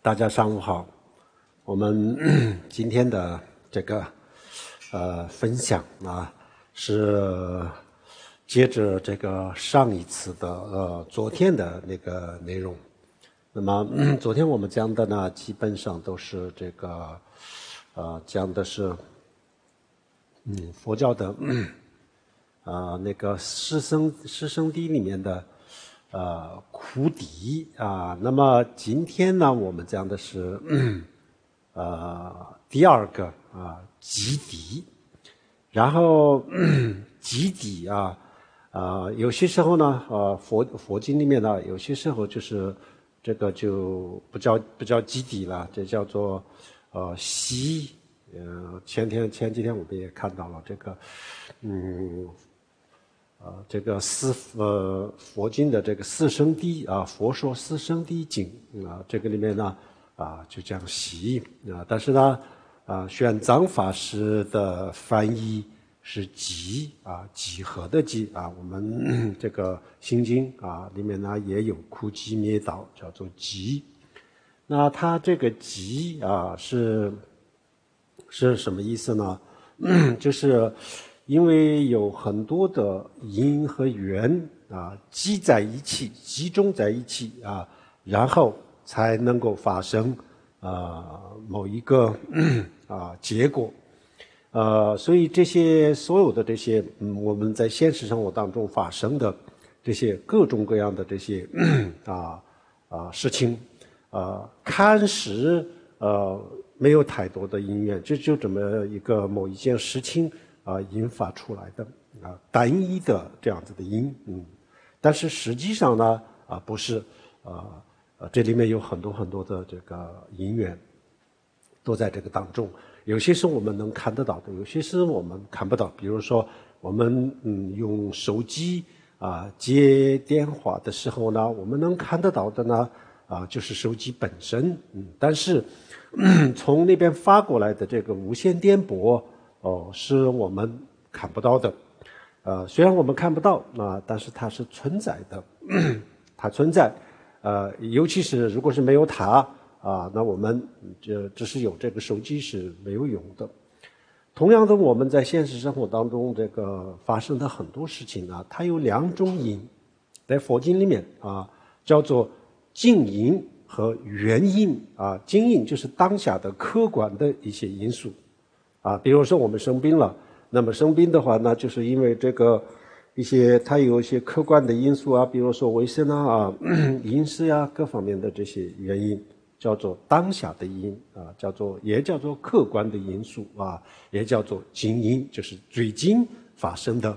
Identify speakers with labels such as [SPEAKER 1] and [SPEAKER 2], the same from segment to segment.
[SPEAKER 1] 大家上午好。我们今天的这个分享啊，是接着这个上一次的昨天的那个内容。那么昨天我们讲的呢，基本上都是这个讲的是佛教的那个师生谛里面的苦谛啊。那么今天呢，我们讲的是第二个极谛。然后极谛有些时候呢佛经里面呢，有些时候就是这个就不叫极谛了，这叫做悉。前几天我们也看到了这个这个佛经的这个四生谛啊，佛说四生谛经啊，这个里面呢就讲悉啊，但是呢玄奘法师的翻译是集集合的集啊。我们这个心经里面呢也有苦集灭道，叫做集。那它这个集是什么意思呢？就是因为有很多的因和缘集在一起，集中在一起然后才能够发生某一个结果。所以这些所有的这些我们在现实生活当中发生的这些各种各样的这些事情看似没有太多的因缘，就这么一个某一件事情引发出来的单一的这样子的因但是实际上呢不是这里面有很多的这个因缘都在这个当中。有些是我们能看得到的，有些是我们看不到。比如说我们用手机接电话的时候呢，我们能看得到的呢就是手机本身但是从那边发过来的这个无线电波是我们看不到的。虽然我们看不到但是它是存在的它存在尤其是如果是没有它那我们只是有这个手机是没有用的。同样的，我们在现实生活当中这个发生的很多事情呢，它有两种因，在佛经里面叫做境因和缘因境因就是当下的客观的一些因素比如说我们生病了，那么生病的话呢，就是因为这个它有一些客观的因素比如说卫生饮食各方面的这些原因，叫做当下的因也叫做客观的因素也叫做境因，就是最近发生的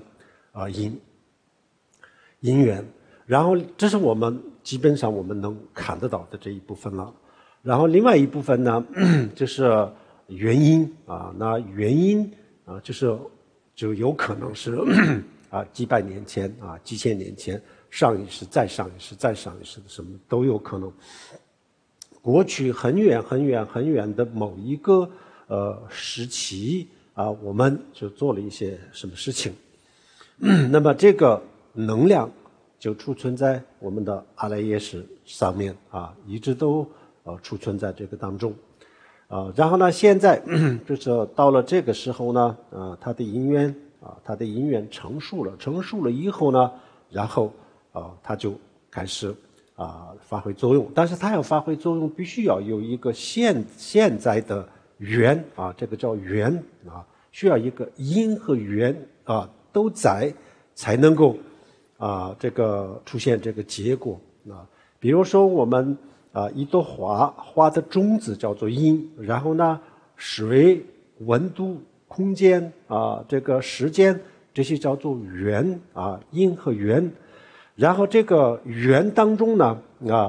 [SPEAKER 1] 因缘。然后这是我们基本上我们能看得到的这一部分了。然后另外一部分呢就是原因那原因就有可能是几百年前几千年前，上一世再上一世再上一世的什么都有可能。过去很远很远很远的某一个时期我们就做了一些什么事情那么这个能量就储存在我们的阿赖耶识上面一直都储存在这个当中然后呢现在就是到了这个时候呢它的因缘成熟了以后呢，然后它就开始发挥作用。但是它要发挥作用必须要有一个现在的缘这个叫缘需要一个因和缘都在，才能够这个出现这个结果比如说我们一朵花的种子叫做因，然后呢水、温度、空间这个时间，这些叫做缘因和缘。然后这个缘当中呢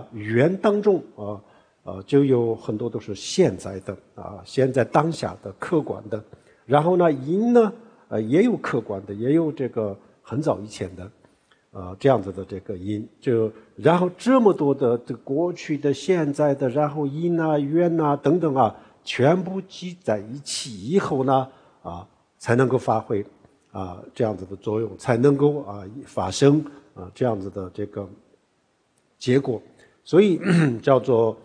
[SPEAKER 1] 就有很多都是现在的现在当下的客观的。然后呢因呢也有客观的，也有这个很早以前的这样子的这个因，然后这么多的这过去的现在的，然后因缘等等全部集在一起以后呢才能够发挥这样子的作用，才能够发生这样子的这个结果。所以叫做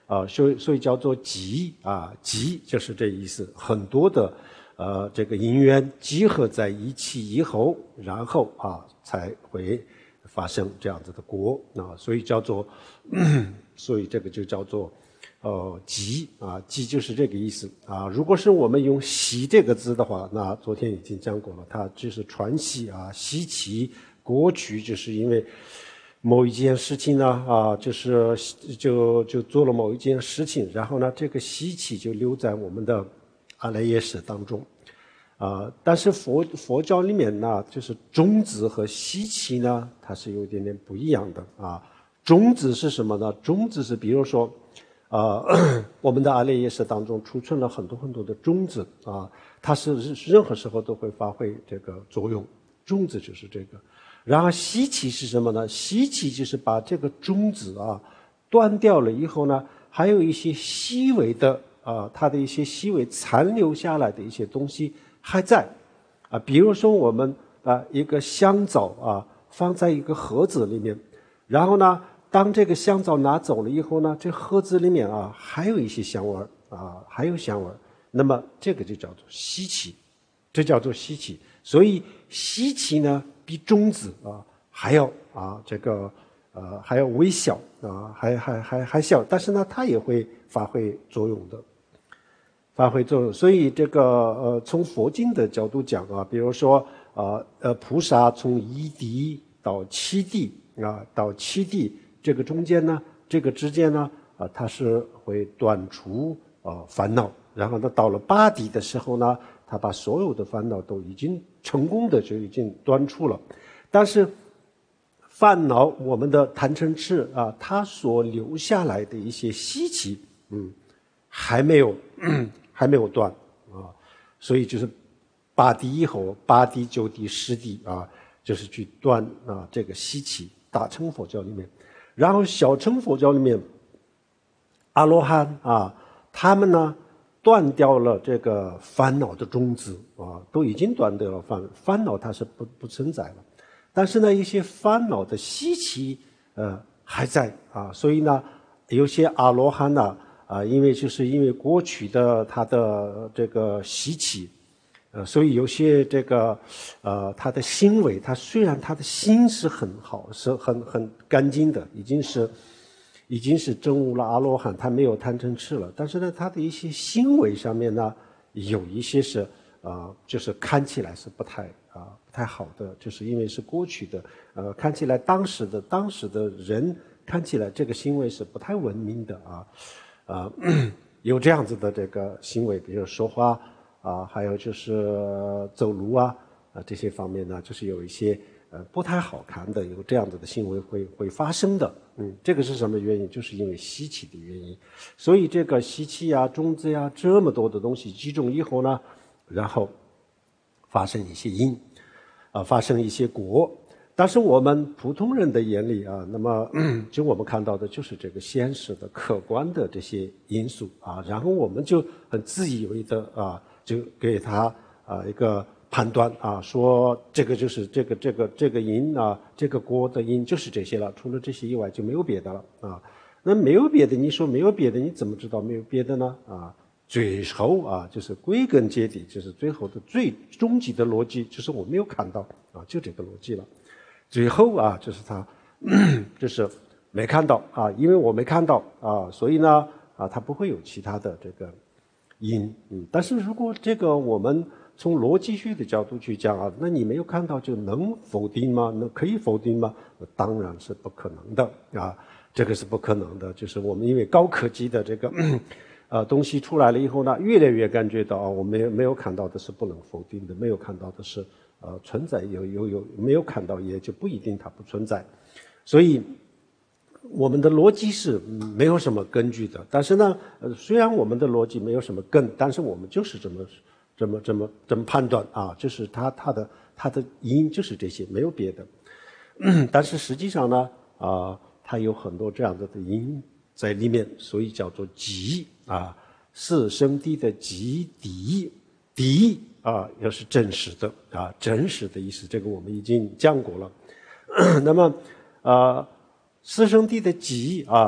[SPEAKER 1] 所以叫做集啊，集就是这意思，很多的这个因缘集合在一起以后，然后才会发生这样子的果啊，所以叫做，所以这个就叫做集啊，集就是这个意思啊。如果是我们用习这个字的话，那昨天已经讲过了，它就是传习啊，习气过去，就是因为某一件事情呢就做了某一件事情，然后呢这个习气就留在我们的阿赖耶识当中。但是佛教里面呢，就是种子和习气呢，它是有一点点不一样的啊。种子是什么呢？种子是比如说，我们的阿赖耶识当中储存了很多很多的种子啊，它是任何时候都会发挥这个作用。种子就是这个。然后习气是什么呢？习气就是把这个种子断掉了以后呢，还有一些细微的它的一些细微残留下来的一些东西还在比如说我们一个香皂放在一个盒子里面，然后呢，当这个香皂拿走了以后呢，这盒子里面还有一些香味还有香味，那么这个就叫做习气，这叫做习气。所以习气呢，比种子还要这个还要微小还小，但是呢，它也会发挥作用的。发挥作用，所以这个从佛经的角度讲比如说菩萨从一地到七地到七地这个中间呢，这个之间呢它是会断除烦恼，然后呢到了八地的时候呢，他把所有的烦恼都已经成功的就已经断除了。但是烦恼我们的贪嗔痴它所留下来的一些习气还没有断所以就是八地以后，八地、九地、十地就是去断这个习气。大乘佛教里面，然后小乘佛教里面，阿罗汉他们呢断掉了这个烦恼的种子都已经断掉了烦恼，它是不存在了。但是呢，一些烦恼的习气还在所以呢，有些阿罗汉呢因为过去的他的这个习气所以有些这个他的行为，他虽然他的心是很好，是很干净的，已经是证悟了阿罗汉，他没有贪嗔痴了，但是呢，他的一些行为上面呢，有一些是就是看起来是不太好的，就是因为是过去的看起来当时的人看起来这个行为是不太文明的有这样子的这个行为，比如说话还有就是走路这些方面呢，就是有一些不太好看的，有这样子的行为会发生的。这个是什么原因？就是因为习气的原因。所以这个习气种子这么多的东西集中以后呢，然后发生一些因发生一些果。但是我们普通人的眼里那么就我们看到的就是这个现实的客观的这些因素然后我们就很自以为的就给他一个判断说这个就是这个因这个果的因就是这些了，除了这些以外就没有别的了那没有别的，你说没有别的，你怎么知道没有别的呢最后就是归根结底，就是最后的最终极的逻辑，就是我没有看到就这个逻辑了。最后就是他就是没看到因为我没看到所以呢他不会有其他的这个因但是如果这个我们从逻辑学的角度去讲那你没有看到就能否定吗？那可以否定吗？当然是不可能的这个是不可能的。就是我们因为高科技的这个东西出来了以后呢，越来越感觉到我没有看到的是不能否定的，没有看到的是存在，有没有看到也就不一定它不存在。所以我们的逻辑是没有什么根据的。但是呢虽然我们的逻辑没有什么根，但是我们就是这么判断就是它的因就是这些，没有别的但是实际上呢它有很多这样子的因在里面，所以叫做集四生谛的集谛要是真实的真实的意思，这个我们已经讲过了那么四生谛的集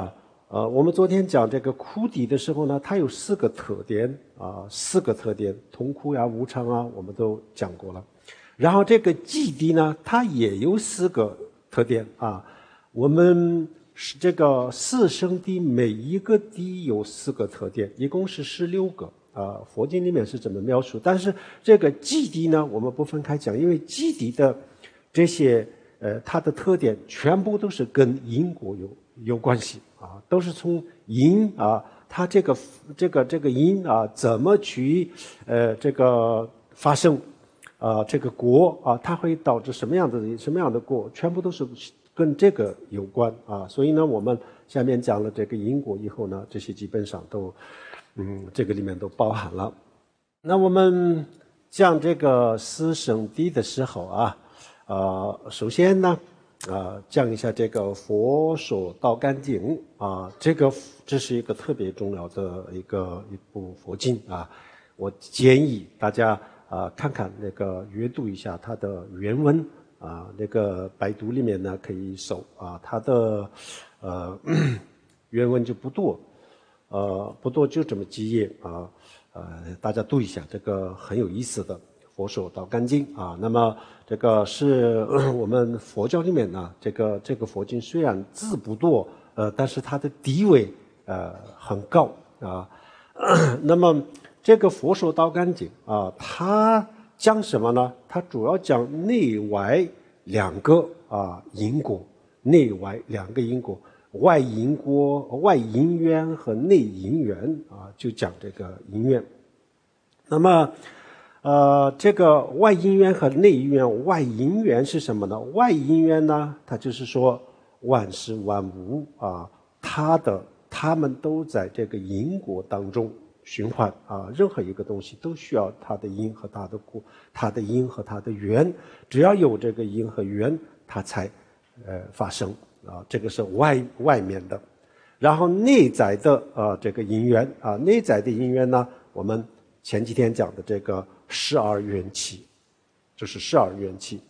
[SPEAKER 1] 我们昨天讲这个枯底的时候呢，它有4个特点4个特点，痛苦呀、无常啊，我们都讲过了。然后这个寂地呢，它也有4个特点我们这个四圣谛每一个谛有4个特点，一共是16个佛经里面是这么描述。但是这个寂地呢，我们不分开讲，因为寂地的这些它的特点全部都是跟因果有关系都是从因它这个因怎么去这个发生这个果它会导致什么样的果，全部都是跟这个有关所以呢，我们下面讲了这个因果以后呢，这些基本上都这个里面都包含了。那我们讲这个四圣谛的时候首先呢讲一下这个佛说道干经这是一个特别重要的一部佛经我建议大家看看那个阅读一下它的原文那个百度里面呢可以搜它的原文就不多就这么几页大家读一下，这个很有意思的佛说道干经那么这个是我们佛教里面呢这个佛经虽然字不多但是它的地位很高那么这个佛说道干经它讲什么呢？它主要讲内外2个因果，内外2个因果，外因果、外因缘和内因缘就讲这个因缘。那么这个外因缘和内因缘，外因缘是什么呢？外因缘呢，它就是说万事万物它们都在这个因果当中循环任何一个东西都需要它的因和它的果，它的因和它的缘，只要有这个因和缘，它才发生这个是外面的。然后内在的这个因缘内在的因缘呢，我们前几天讲的这个12缘起，就是12缘起。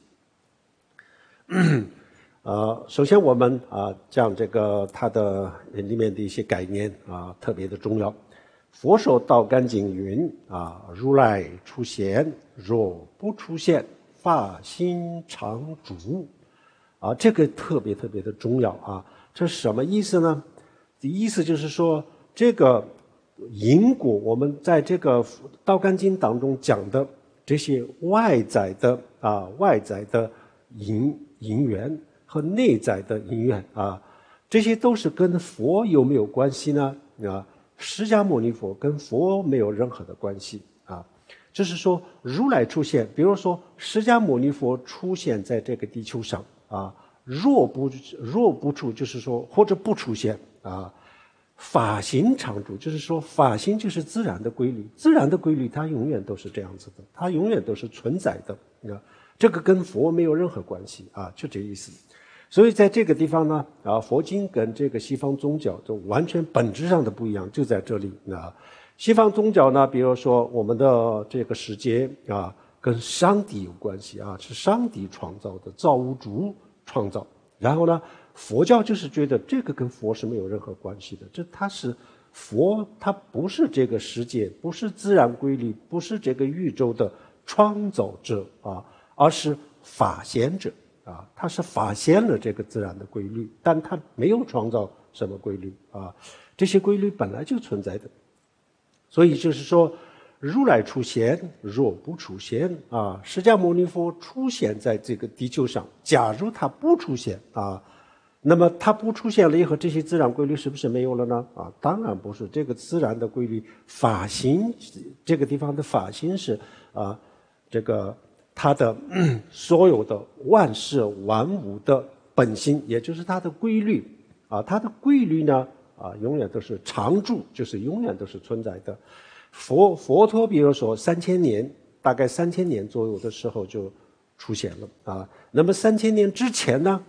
[SPEAKER 1] 首先我们讲这个它的里面的一些概念特别的重要。佛说道干经云如来出现，若不出现，法心常住这个特别的重要这是什么意思呢？意思就是说这个因果，我们在这个道干经当中讲的这些外在的因缘和内在的因缘这些都是跟佛有没有关系呢？释迦牟尼佛跟佛没有任何的关系就是说如来出现，比如说释迦牟尼佛出现在这个地球上若不出，就是说或者不出现法心常住，就是说法心就是自然的规律，自然的规律它永远都是这样子的，它永远都是存在的这个跟佛没有任何关系就这意思。所以在这个地方呢佛经跟这个西方宗教就完全本质上的不一样，就在这里西方宗教呢，比如说我们的这个世界跟上帝有关系是上帝创造的，造物主创造。然后呢，佛教就是觉得这个跟佛是没有任何关系的，它是佛，它不是这个世界，不是自然规律，不是这个宇宙的创造者而是发现者他是发现了这个自然的规律，但他没有创造什么规律这些规律本来就存在的。所以就是说如来出现，若不出现释迦牟尼佛出现在这个地球上，假如他不出现那么他不出现了以后，这些自然规律是不是没有了呢？当然不是。这个自然的规律，法心这个地方的法心是这个它的所有的万事万物的本性，也就是它的规律它的规律呢永远都是常住，就是永远都是存在的。佛陀比如说3000年，大概3000年左右的时候就出现了那么3000年之前呢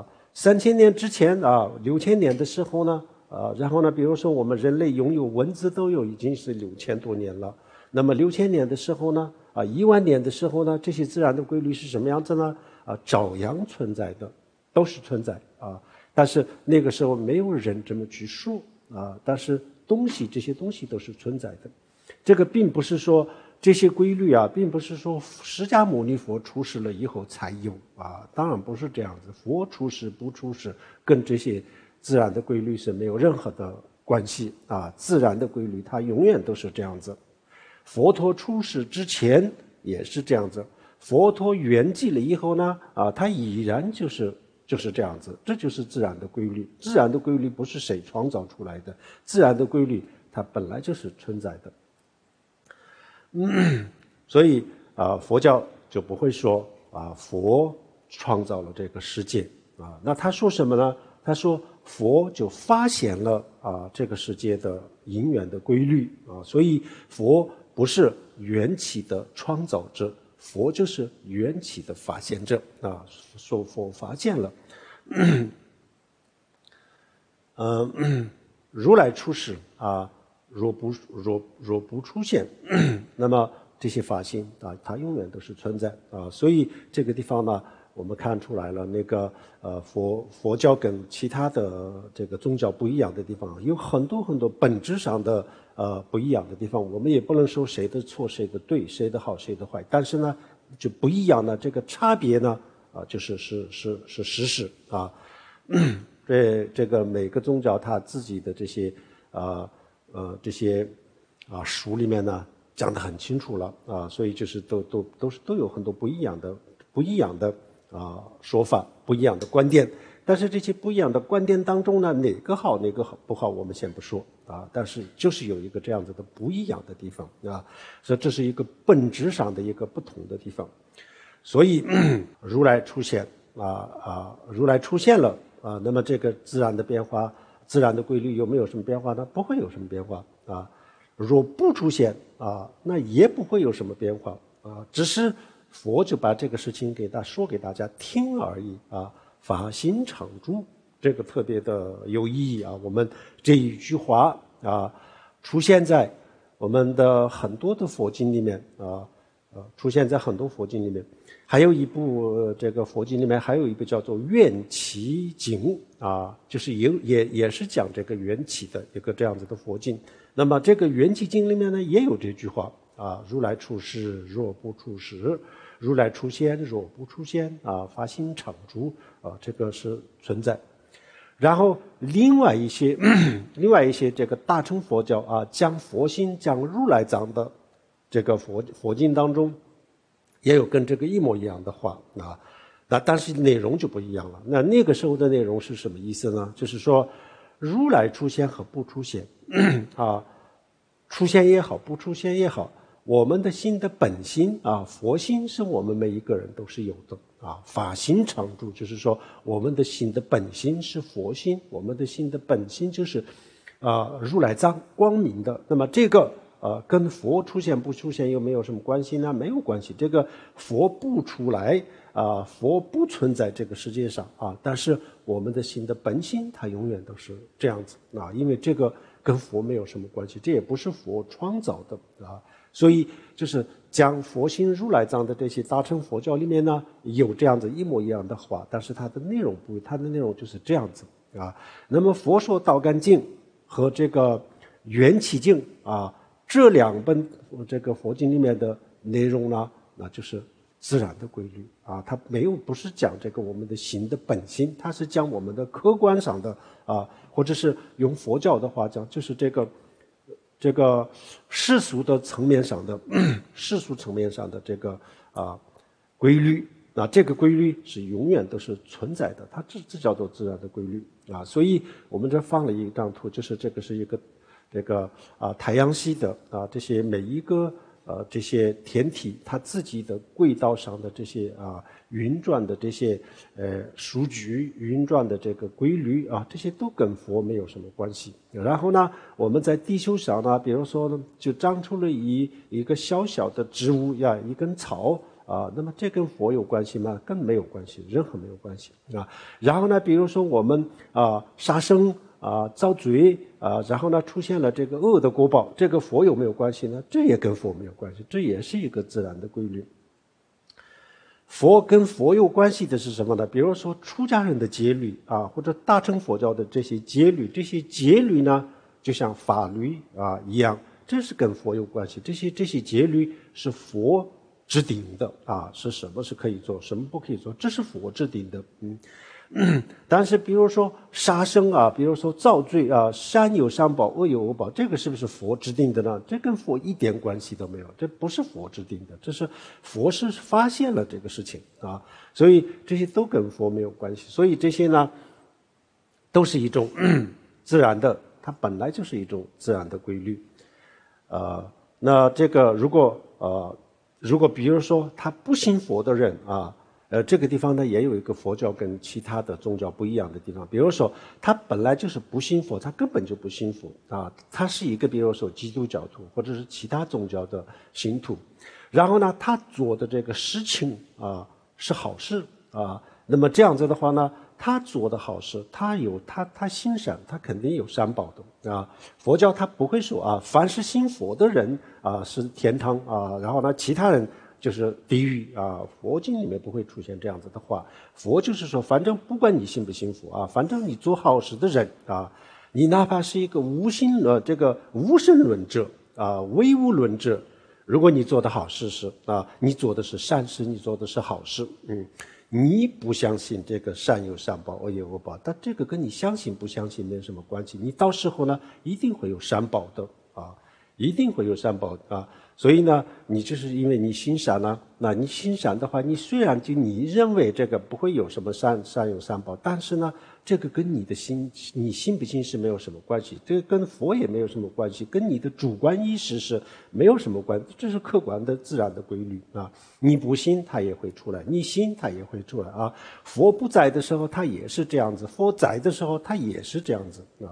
[SPEAKER 1] 3000年之前6000年的时候呢然后呢，比如说我们人类拥有文字都已经是6000多年了。那么6000年的时候呢10000年的时候呢，这些自然的规律是什么样子呢照样存在的，都是存在但是那个时候没有人这么去说啊，但是这些东西都是存在的。这个并不是说这些规律啊，并不是说释迦牟尼佛出世了以后才有啊，当然不是这样子。佛出世不出世跟这些自然的规律是没有任何的关系啊，自然的规律它永远都是这样子。佛陀出世之前也是这样子，佛陀圆寂了以后呢，它依然就是这样子，这就是自然的规律。自然的规律不是谁创造出来的，自然的规律它本来就是存在的。所以佛教就不会说佛创造了这个世界啊。那他说什么呢？他说佛就发现了这个世界的因缘的规律啊。所以佛不是缘起的创造者，佛就是缘起的发现者啊。说佛发现了，如来出世若不出现，那么这些法性它永远都是存在啊。所以这个地方呢，我们看出来了，那个佛教跟其他的这个宗教不一样的地方，有很多本质上的不一样的地方。我们也不能说谁的错谁的对，谁的好谁的坏，但是呢，就不一样的这个差别呢就是事实啊。这个每个宗教它自己的这些这些书里面呢讲得很清楚了啊，所以就是都有很多不一样的说法，不一样的观点。但是这些不一样的观点当中呢，哪个好哪个不好我们先不说啊，但是就是有一个这样子的不一样的地方啊，所以这是一个本质上的一个不同的地方。所以如来出现如来出现了那么这个自然的变化，自然的规律有没有什么变化呢？不会有什么变化啊。若不出现那也不会有什么变化只是佛就把这个事情说给大家听而已法心常住，这个特别的有意义我们这一句话出现在我们的很多的佛经里面出现在很多佛经里面。还有一部这个佛经里面还有一个叫做缘起经就是也是讲这个缘起的一个这样子的佛经。那么这个缘起经里面呢也有这句话如来出世若不出世，如来出现若不出现法心常住这个是存在。然后另外一些这个大乘佛教讲佛心讲如来藏的这个佛经当中也有跟这个一模一样的话但是内容就不一样了。那个时候的内容是什么意思呢？就是说如来出现和不出现出现也好不出现也好，我们的心的本心佛心是我们每一个人都是有的法心常住，就是说我们的心的本心是佛心，我们的心的本心就是如来藏光明的。那么这个跟佛出现不出现又没有什么关系呢？没有关系。这个佛不出来佛不存在这个世界上但是我们的心的本心它永远都是这样子因为这个跟佛没有什么关系，这也不是佛创造的所以就是讲佛心如来藏的这些大乘佛教里面呢有这样子一模一样的话，但是它的内容不，它的内容就是这样子那么佛说道干净和这个缘起净这两本这个佛经里面的内容呢，那就是自然的规律它不是讲这个我们的心的本心，它是讲我们的客观上的或者是用佛教的话讲，就是这个世俗的层面上的世俗层面上的这个规律这个规律是永远都是存在的，它这叫做自然的规律所以我们这放了一张图，就是这个是一个这个太阳系的这些每一个这些天体它自己的轨道上的这些运转的这些数据运转的这个规律这些都跟佛没有什么关系。然后呢我们在地球上呢，比如说呢就长出了一个小小的植物一根草那么这跟佛有关系吗？根本没有关系，任何没有关系然后呢比如说我们杀生造罪然后呢出现了这个恶的果报，这个佛有没有关系呢？这也跟佛没有关系，这也是一个自然的规律。 佛跟佛有关系的是什么呢？比如说出家人的戒律啊，或者大乘佛教的这些戒律，这些戒律呢，就像法律啊一样，这是跟佛有关系。这些戒律是佛制定的啊，是什么是可以做，什么不可以做，这是佛制定的。但是比如说杀生啊，比如说造罪啊，善有善报，恶有恶报，这个是不是佛制定的呢？这跟佛一点关系都没有，这不是佛制定的，这是佛是发现了这个事情啊，所以这些都跟佛没有关系。所以这些呢，都是一种自然的，它本来就是一种自然的规律。那这个如果比如说他不信佛的人啊。这个地方呢，也有一个佛教跟其他的宗教不一样的地方。比如说，他本来就是不信佛，他根本就不信佛啊，他是一个比如说基督教徒或者是其他宗教的信徒。然后呢，他做的这个事情啊是好事啊，那么这样子的话呢，他做的好事，他心善，他肯定有善报的啊。佛教他不会说啊，凡是信佛的人啊是天堂啊，然后呢，其他人就是地狱啊，佛经里面不会出现这样子的话。佛就是说，反正不管你信不信佛啊，反正你做好事的人啊，你哪怕是一个无神论者啊，唯物论者，如果你做的好事是啊，你做的是善事，你做的是好事，你不相信这个善有善报，恶有恶报，但这个跟你相信不相信没有什么关系。你到时候呢，一定会有善报的啊，一定会有善报啊。所以呢，你就是因为你心善呢，那你心善的话，你虽然就你认为这个不会有什么善有善报，但是呢，这个跟你的心，你信不信是没有什么关系，这个跟佛也没有什么关系，跟你的主观意识是没有什么关系，这是客观的自然的规律啊。你不信它也会出来，你信它也会出来啊。佛不在的时候它也是这样子，佛在的时候它也是这样子啊。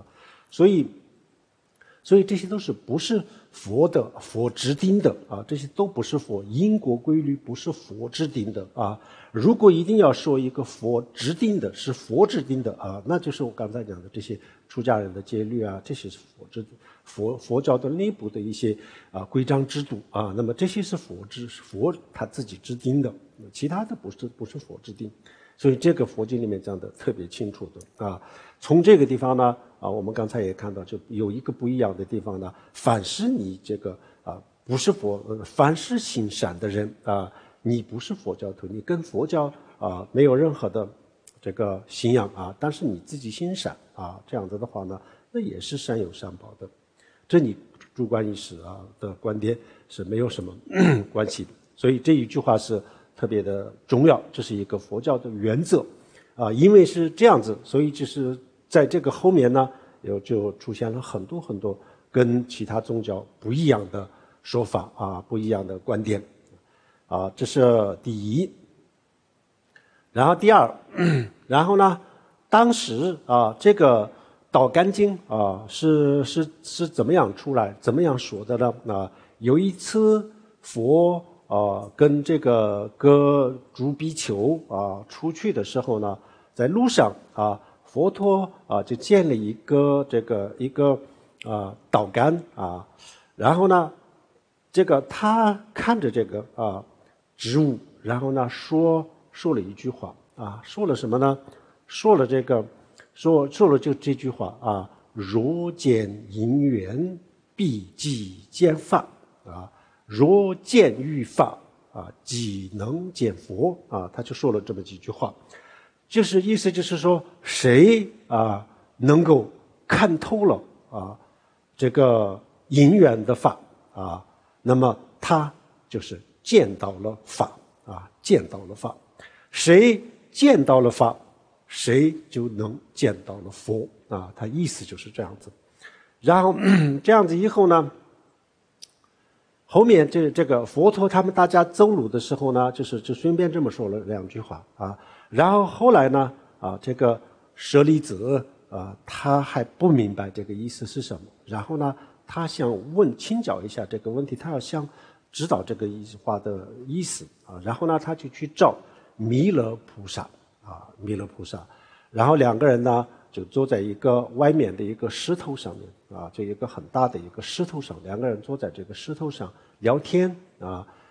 [SPEAKER 1] 所以这些都是不是佛制定的啊，这些都不是佛因果规律，不是佛制定的啊。如果一定要说一个佛制定的，是佛制定的啊，那就是我刚才讲的这些出家人的戒律啊，这些是佛教的内部的一些规章制度啊。那么这些是佛他自己制定的，其他的不是佛制定。所以这个佛经里面讲的特别清楚的啊。从这个地方呢我们刚才也看到，就有一个不一样的地方呢，凡是你这个不是凡是行善的人啊，你不是佛教徒，你跟佛教没有任何的这个信仰啊，但是你自己行善啊，这样子的话呢，那也是善有善报的。这你主观意识的观点是没有什么关系的。所以这一句话是特别的重要，这是一个佛教的原则因为是这样子，所以就是在这个后面呢，就出现了很多很多跟其他宗教不一样的说法不一样的观点这是第一。然后第二，然后呢，当时这个导干经是怎么样出来，怎么样说的呢？有一次佛跟这个各诸比丘出去的时候呢，在路上佛陀就见了一个导干然后呢，这个他看着这个植物，然后呢说了一句话说了什么呢？说了这句话若见因缘，必即见法若见于法即能见佛他就说了这么几句话，就是意思就是说，谁能够看透了这个因缘的法那么他就是见到了法见到了法，谁见到了法，谁就能见到了佛他意思就是这样子。然后这样子以后呢，后面这个佛陀他们大家走路的时候呢，就顺便这么说了两句话然后后来呢这个舍利子他还不明白这个意思是什么，然后呢他想请教一下这个问题，他要想知道这个话的意思然后呢他就去找弥勒菩萨弥勒菩萨，然后两个人呢就坐在一个外面的一个石头上面就一个很大的一个石头上，两个人坐在这个石头上聊天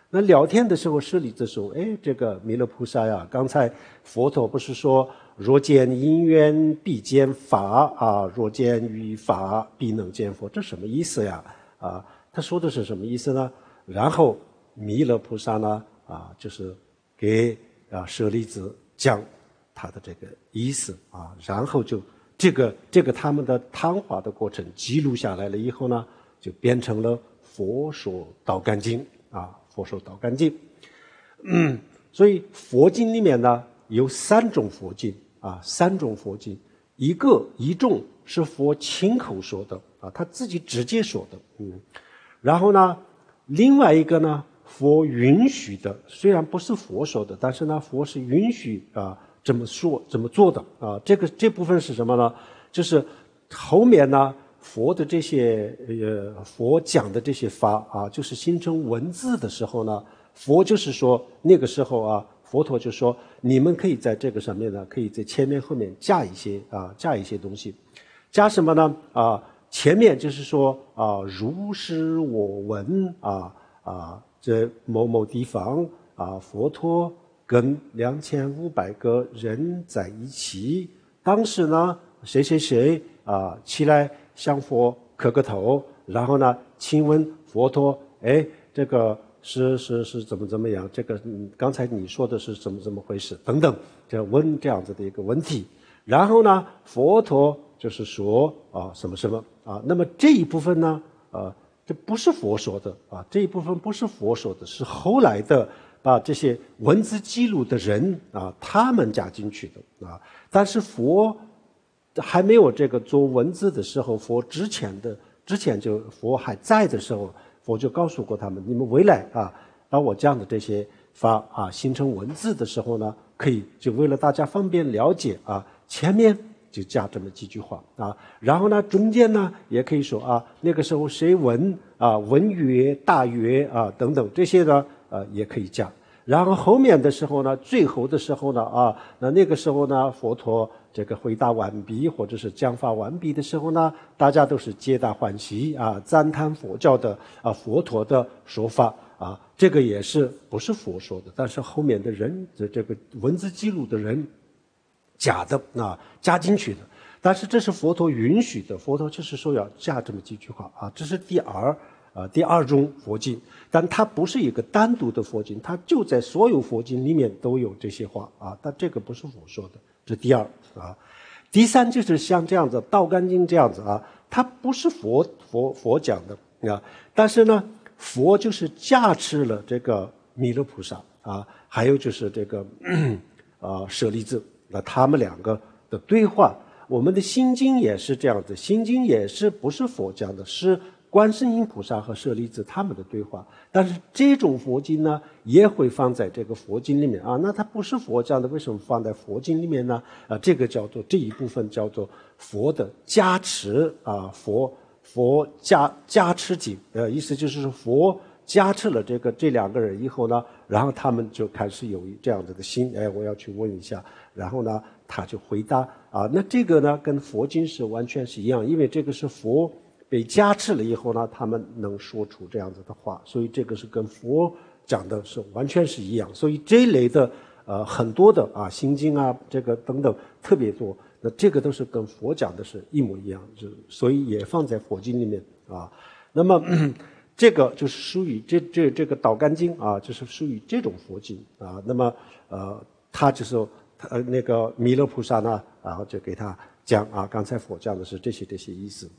[SPEAKER 1] 那聊天的时候，舍利子说：“哎，这个弥勒菩萨呀，刚才佛陀不是说若见因缘必见法啊，若见于法必能见佛，这什么意思呀？啊，他说的是什么意思呢？然后弥勒菩萨呢，就是给舍利子讲他的这个意思啊，然后就这个他们的谈话的过程记录下来了以后呢，就变成了《佛说道干经》啊，《佛说道干经》。所以佛经里面呢有三种佛经啊，三种佛经，一种是佛亲口说的啊，他自己直接说的，然后呢，另外一个呢，佛允许的，虽然不是佛说的，但是呢，佛是允许这么说这么做的啊。这部分是什么呢？就是后面呢，佛的这些佛讲的这些法啊，就是形成文字的时候呢，佛就是说那个时候啊，佛陀就说你们可以在这个上面呢，可以在前面后面加一些东西，加什么呢？前面就是说如是我闻这某某地方佛陀跟2500个人在一起，当时呢谁谁谁起来向佛磕个头，然后呢请问佛陀，哎，这个是怎么样？这个刚才你说的是怎么回事？等等，就问这样子的一个问题。然后呢，佛陀就是说什么什么那么这一部分呢这不是佛说的这一部分不是佛说的，是后来的把这些文字记录的人他们加进去的但是佛还没有这个做文字的时候，佛之前就佛还在的时候，佛就告诉过他们，你们未来当我讲的这些法形成文字的时候呢，可以就为了大家方便了解前面就加这么几句话然后呢中间呢也可以说那个时候谁闻闻曰大曰等等这些呢也可以加。然后后面的时候呢，最后的时候呢那个时候呢，佛陀这个回答完毕或者是讲法完毕的时候呢，大家都是皆大欢喜赞叹佛教的佛陀的说法这个也是不是佛说的，但是后面的人这个文字记录的人加的加进去的，但是这是佛陀允许的，佛陀就是说要加这么几句话这是第二种佛经，但它不是一个单独的佛经，它就在所有佛经里面都有这些话但这个不是佛说的，这第二第三就是像这样子《道干经》这样子它不是佛讲的但是呢，佛就是加持了这个弥勒菩萨还有就是这个舍利子，那他们两个的对话，我们的心经也是这样子，心经也是不是佛讲的，是观世音菩萨和舍利子他们的对话，但是这种佛经呢也会放在这个佛经里面那它不是佛讲的，为什么放在佛经里面呢这个叫做这一部分叫做佛的加持佛加持经意思就是佛加持了这两个人以后呢，然后他们就开始有这样子的心我要去问一下，然后呢他就回答那这个呢跟佛经是完全是一样，因为这个是佛被加持了以后呢，他们能说出这样子的话，所以这个是跟佛讲的是完全是一样，所以这一类的很多的心经这个等等特别多，那这个都是跟佛讲的是一模一样，所以也放在佛经里面那么这个就是属于这个道干经就是属于这种佛经那么他就是那个弥勒菩萨呢，然后就给他讲刚才佛讲的是这些意思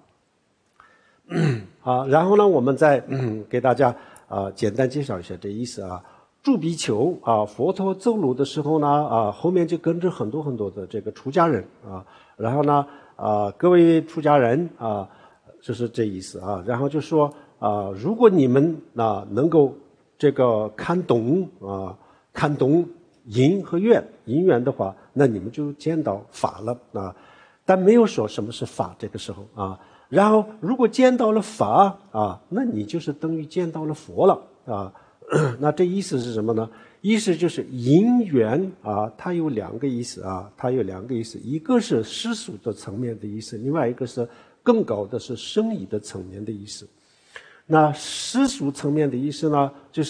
[SPEAKER 1] 然后呢我们再给大家简单介绍一下这意思住比丘佛陀走路的时候呢后面就跟着很多很多的这个出家人然后呢各位出家人就是这意思然后就说如果你们能够这个看懂因和缘，因缘的话，那你们就见到法了但没有说什么是法这个时候然后如果见到了法那你就是等于见到了佛了那这意思是什么呢？意思就是因缘它有两个意思它有两个意思，一个是世俗的层面的意思，另外一个是更高的是圣意的层面的意思。那世俗层面的意思呢，就是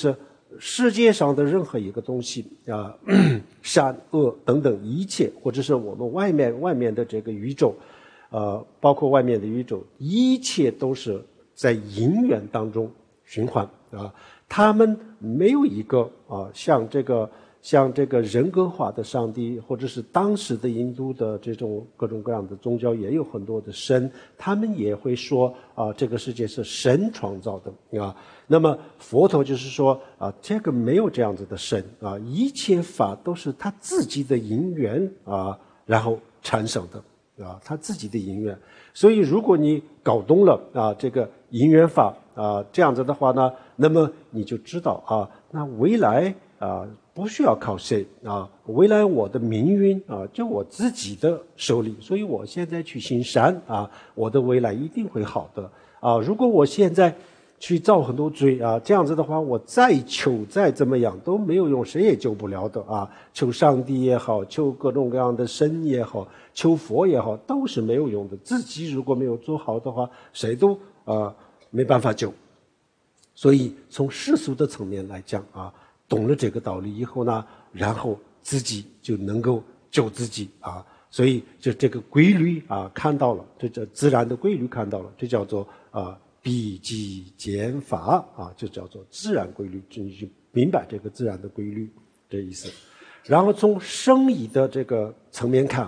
[SPEAKER 1] 世界上的任何一个东西啊，善恶等等一切，或者是我们外面的这个宇宙，包括外面的宇宙，一切都是在因缘当中循环啊。他们没有一个像这个人格化的上帝，或者是当时的印度的这种各种各样的宗教也有很多的神，他们也会说这个世界是神创造的啊。那么佛陀就是说这个没有这样子的神啊，一切法都是他自己的因缘然后产生的他自己的因缘。所以如果你搞懂了这个因缘法这样子的话呢，那么你就知道那未来不需要靠谁未来我的命运就我自己的手里，所以我现在去行善我的未来一定会好的如果我现在去造很多罪这样子的话，我再求再怎么样都没有用，谁也救不了的求上帝也好，求各种各样的神也好，求佛也好，都是没有用的。自己如果没有做好的话，谁都没办法救。所以从世俗的层面来讲懂了这个道理以后呢，然后自己就能够救自己所以这个规律看到了，这自然的规律看到了，这叫做必极减法就叫做自然规律，你就明白这个自然的规律这意思。然后从生理的这个层面看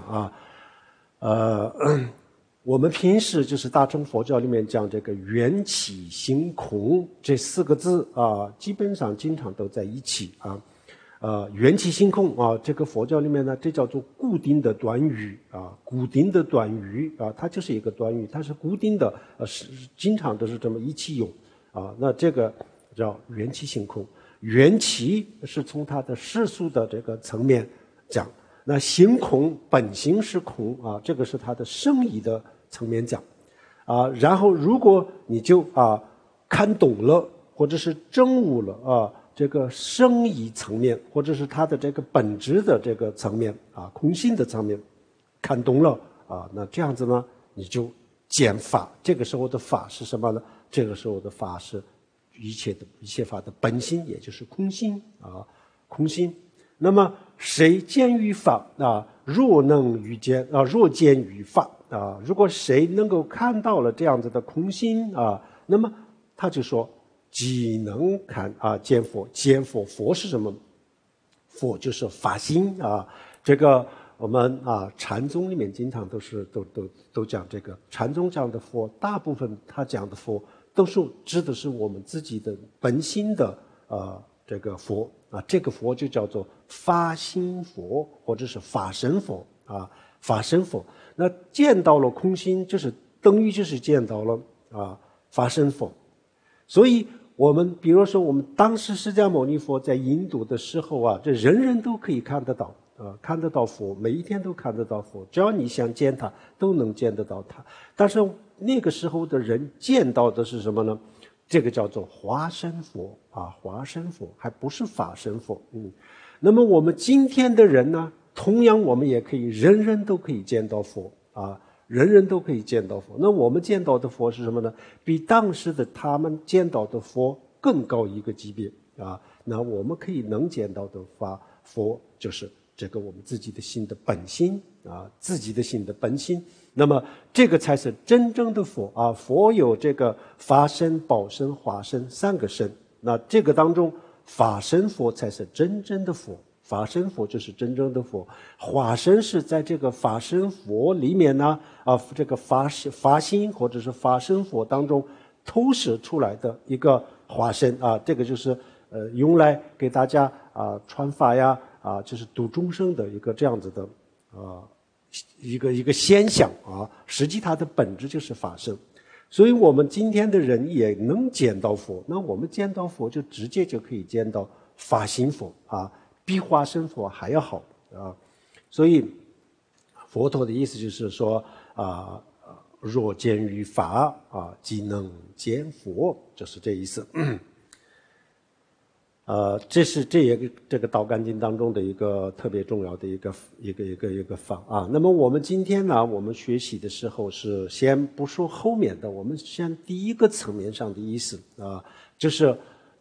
[SPEAKER 1] 我们平时就是大乘佛教里面讲这个缘起性空这4个字基本上经常都在一起缘起性空这个佛教里面呢，这叫做固定的短语固定的短语它就是一个短语，它是固定的经常都是这么一起用那这个叫缘起性空。缘起是从它的世俗的这个层面讲，那性空本性是空这个是它的圣义的层面讲然后如果你就看懂了，或者是证悟了这个圣义层面，或者是它的这个本质的这个层面空性的层面看懂了那这样子呢，你就减法。这个时候的法是什么呢？这个时候的法是一切法的本性，也就是空性空性。那么谁见于法若能于见若见于法如果谁能够看到了这样子的空性那么他就说即能看见佛。见佛，佛是什么？佛就是法心这个我们禅宗里面经常都讲这个，禅宗讲的佛，大部分他讲的佛都是指的是我们自己的本心的这个佛这个佛就叫做法心佛，或者是法身佛法身佛。那见到了空心，就是等于就是见到了法身佛。所以我们比如说我们当时释迦牟尼佛在印度的时候这人人都可以看得到看得到佛，每一天都看得到佛，只要你想见他都能见得到他。但是那个时候的人见到的是什么呢？这个叫做化身佛化身佛，还不是法身佛那么我们今天的人呢，同样我们也可以人人都可以见到佛人人都可以见到佛。那我们见到的佛是什么呢？比当时的他们见到的佛更高一个级别那我们可以能见到的佛就是这个我们自己的心的本心自己的心的本心。那么这个才是真正的佛佛有这个法身、报身、化身3个身，那这个当中法身佛才是真正的佛，法身佛就是真正的佛。化身是在这个法身佛里面呢这个法心或者是法身佛当中投射出来的一个化身这个就是用来给大家传法呀就是度众生的一个这样子的一个现象实际它的本质就是法身。所以我们今天的人也能见到佛，那我们见到佛就直接就可以见到法心佛比化身佛还要好所以佛陀的意思就是说若见于法即能见佛，就是这意思这也这个《道干经》当中的一个特别重要的一个法那么我们今天呢，我们学习的时候是先不说后面的，我们先第一个层面上的意思就是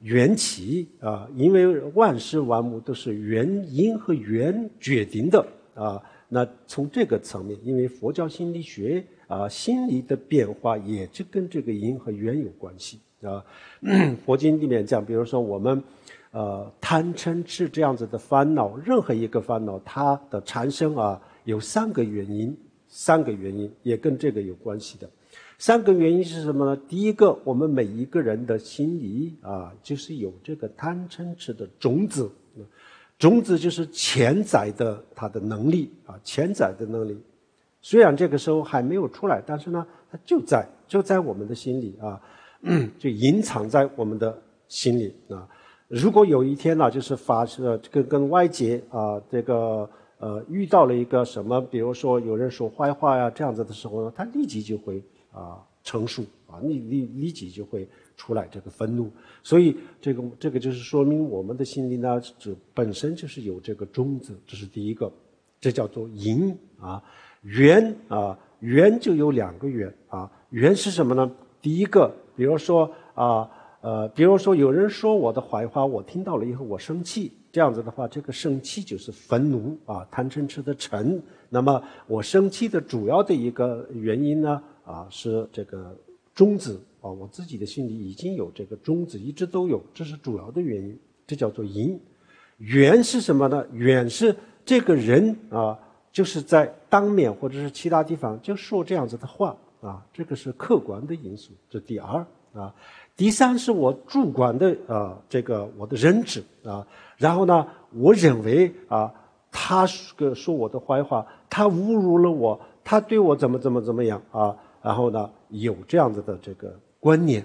[SPEAKER 1] 缘起啊，因为万事万物都是因和缘决定的啊。那从这个层面，因为佛教心理学啊，心理的变化也是跟这个因和缘有关系啊。佛经里面讲，比如说我们贪嗔痴这样子的烦恼，任何一个烦恼它的产生啊，有3个原因也跟这个有关系的。3个原因是什么呢？第一个，我们每一个人的心里啊，就是有这个贪嗔痴的种子，种子就是潜在的它的能力啊，潜在的能力。虽然这个时候还没有出来，但是呢，它就在我们的心里啊，就隐藏在我们的心里啊。如果有一天呢，就是发生跟外界啊这个遇到了一个什么，比如说有人说坏话呀这样子的时候呢，他立即就会成熟啊，立即就会出来这个愤怒。所以这个就是说明我们的心里呢，本身就是有这个种子，这是第一个，这叫做因啊。缘啊，缘就有2个缘啊。缘是什么呢？第一个，比如说有人说我的坏话，我听到了以后我生气，这样子的话，这个生气就是愤怒啊，贪嗔痴的嗔。那么我生气的主要的一个原因呢是这个种子啊，我自己的心里已经有这个种子，一直都有，这是主要的原因，这叫做因。缘是什么呢？缘是这个人啊，就是在当面或者是其他地方就说这样子的话啊，这个是客观的因素，这第2啊。第3是我主观的这个我的认知啊，然后呢，我认为他说我的坏话，他侮辱了我，他对我怎么样啊，然后呢，有这样子的这个观念，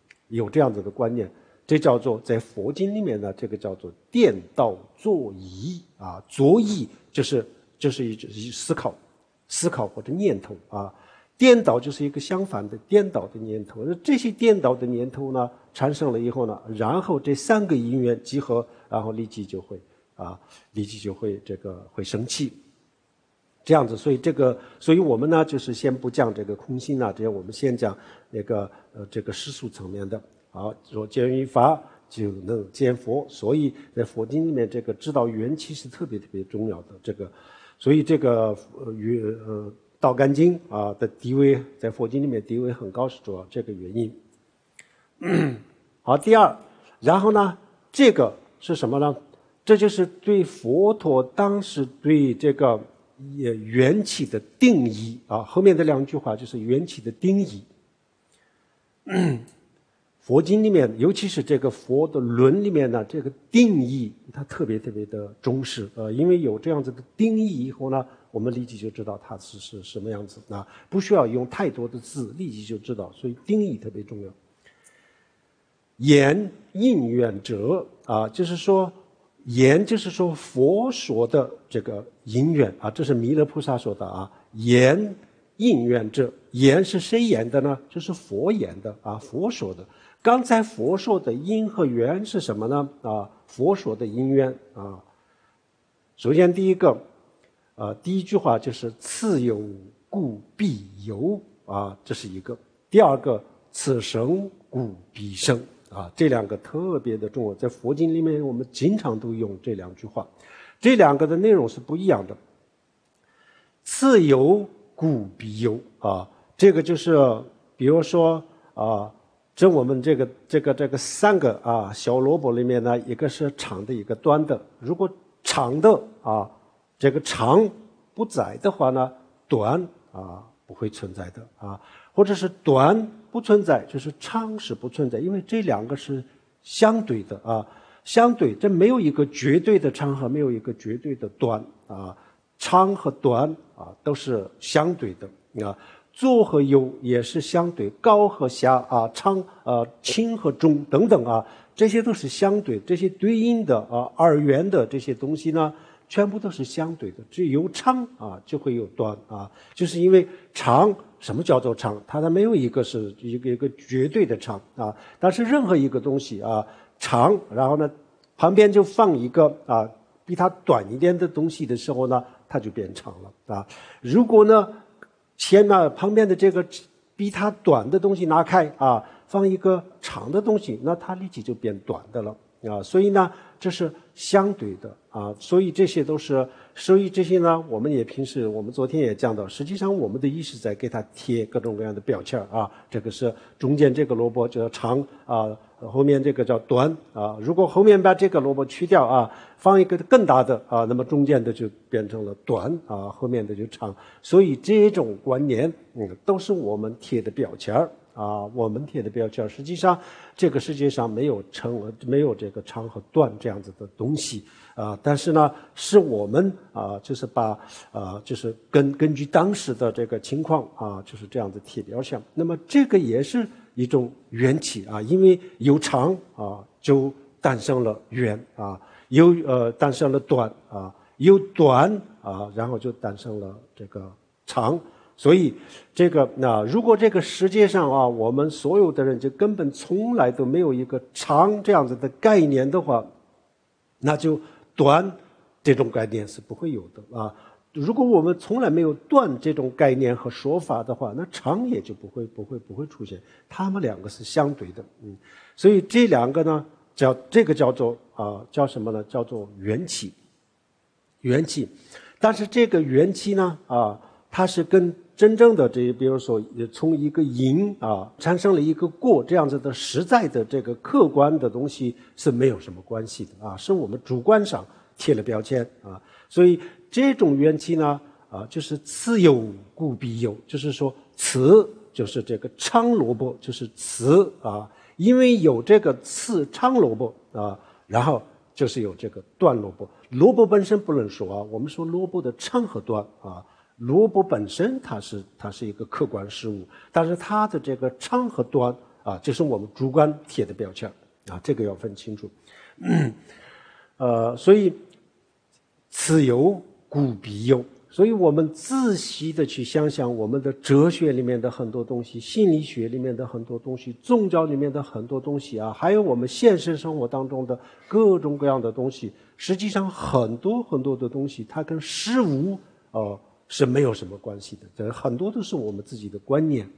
[SPEAKER 1] 这叫做在佛经里面呢，这个叫做颠倒作意啊，作意就是一思考或者念头啊。颠倒就是一个相反的颠倒的念头，这些颠倒的念头呢产生了以后呢，然后这3个因缘集合，然后立即就会这个会生气，这样子。所以我们呢就是先不讲这个空性这样我们先讲那个这个世俗层面的。好，说见于法就能见佛，所以在佛经里面这个知道缘起是特别重要的。这个，所以这个道干经的地位在佛经里面地位很高，是主要这个原因。好，第2，然后呢，这个是什么呢？这就是对佛陀当时对这个缘起的定义啊。后面的2句话就是缘起的定义。佛经里面，尤其是这个佛的论里面呢，这个定义它特别的重视因为有这样子的定义以后呢，我们立即就知道它是什么样子不需要用太多的字，立即就知道，所以定义特别重要。言应缘者就是说言就是说佛说的这个因缘这是弥勒菩萨说的言应缘者，言是谁言的呢？就是佛言的佛说的。刚才佛说的因和缘是什么呢？佛说的因缘首先第一句话就是次有故必有这是一个。第2个此生故必生这2个特别的重要，在佛经里面我们经常都用这2句话，这2个的内容是不一样的。次有故必有这个就是比如说这我们这个3个小萝卜里面呢，一个是长的，一个短的。如果长的这个长不在的话呢，短不会存在的或者是短不存在，就是长是不存在，因为这2个是相对的相对，这没有一个绝对的长和没有一个绝对的短长和短都是相对的左和右也是相对，高和下长轻和重等等这些都是相对，这些对应的二元的这些东西呢，全部都是相对的。只有长就会有短就是因为长，什么叫做长？它没有一个是一个绝对的长但是任何一个东西长，然后呢旁边就放一个比它短一点的东西的时候呢，它就变长了如果呢旁边的这个比它短的东西拿开放一个长的东西，那它力气就变短的了啊。所以呢，这是相对的啊。所以这些都是，所以这些呢，我们也平时我们昨天也讲到，实际上我们的意识在给它贴各种各样的标签啊。这个是中间这个萝卜叫长啊，后面这个叫短啊。如果后面把这个萝卜去掉啊，放一个更大的啊，那么中间的就变成了短啊，后面的就长。所以这种观念都是我们贴的标签啊，我们贴的标签。实际上这个世界上没有这个长和短这样子的东西啊，但是呢，是我们啊，就是把就是根据当时的这个情况啊，就是这样子贴标签。那么这个也是一种缘起啊，因为有长啊，就诞生了圆啊，诞生了短啊，有短啊，然后就诞生了这个长。所以这个如果这个世界上啊，我们所有的人就根本从来都没有一个长这样子的概念的话，那就短这种概念是不会有的啊。如果我们从来没有断这种概念和说法的话，那长也就不会出现。它们两个是相对的，所以这两个呢，这个叫做叫什么呢？叫做缘起。但是这个缘起呢它是跟真正的比如说从一个因产生了一个果这样子的实在的这个客观的东西是没有什么关系的是我们主观上贴了标签所以这种缘起呢就是此有故彼有，就是说此就是这个长萝卜就是此因为有这个次长萝卜然后就是有这个短萝卜。萝卜本身不能说我们说萝卜的长和短萝卜本身它是一个客观事物，但是它的这个长和短就是我们主观贴的标签这个要分清楚。所以此有故彼有，所以我们仔细的去想想我们的哲学里面的很多东西，心理学里面的很多东西，宗教里面的很多东西还有我们现实生活当中的各种各样的东西，实际上很多很多的东西它跟事物是没有什么关系的，这很多都是我们自己的观念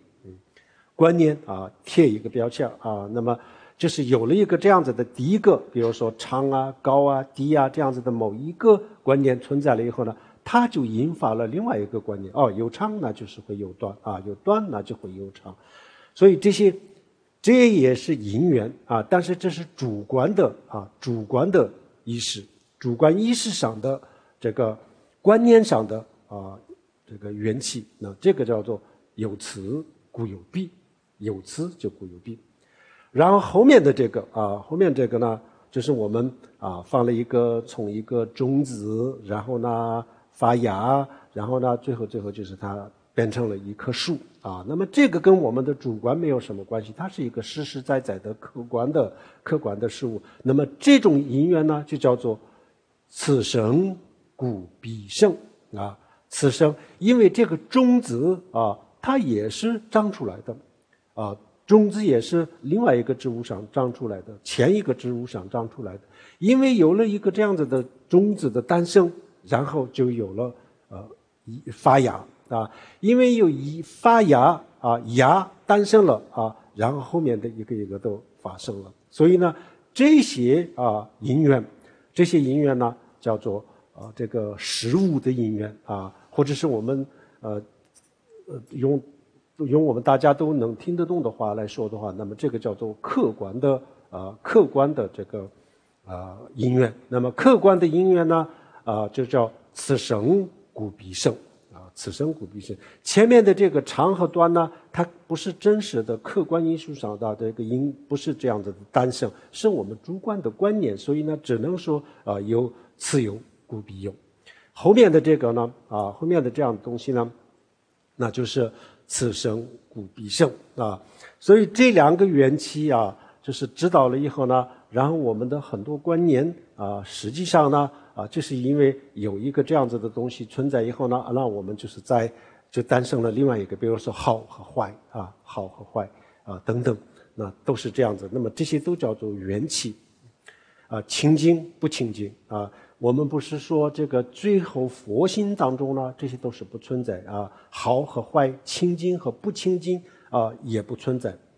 [SPEAKER 1] 贴一个标签那么就是有了一个这样子的第一个，比如说长高低这样子的某一个观念存在了以后呢，它就引发了另外一个观念有长那就是会有短有短那就会有长。所以这也是因缘但是这是主观的意识，主观意识上的这个观念上的这个缘起，那这个叫做有此故有彼，有此就故有彼。然后后面的这个呢，就是我们放了从一个种子，然后呢发芽，然后呢最后就是它变成了一棵树那么这个跟我们的主观没有什么关系，它是一个实实在在的客观的事物。那么这种因缘呢，就叫做此生故彼生此生，因为这个种子它也是长出来的种子也是另外一个植物上长出来的，前一个植物上长出来的。因为有了一个这样子的种子的诞生，然后就有了发芽因为有发芽芽诞生了然后后面的一个一个都发生了。所以呢，这些因缘呢叫做这个实物的因缘或者是我们用我们大家都能听得懂的话来说的话，那么这个叫做客观的这个因缘。那么客观的因缘呢就叫此生故彼生此生故彼生。前面的这个长和短呢，它不是真实的客观因素上的这个因，不是这样子的诞生，是我们主观的观念，所以呢只能说有此有故彼有。后面的这个呢后面的这样的东西呢，那就是此生故彼生所以这两个缘起就是知道了以后呢，然后我们的很多观念实际上呢就是因为有一个这样子的东西存在以后呢，那我们就诞生了另外一个，比如说好和坏好和坏等等，那都是这样子。那么这些都叫做缘起清净不清净我们不是说这个最后佛心当中呢，这些都是不存在好和坏，清净和不清净也不存在。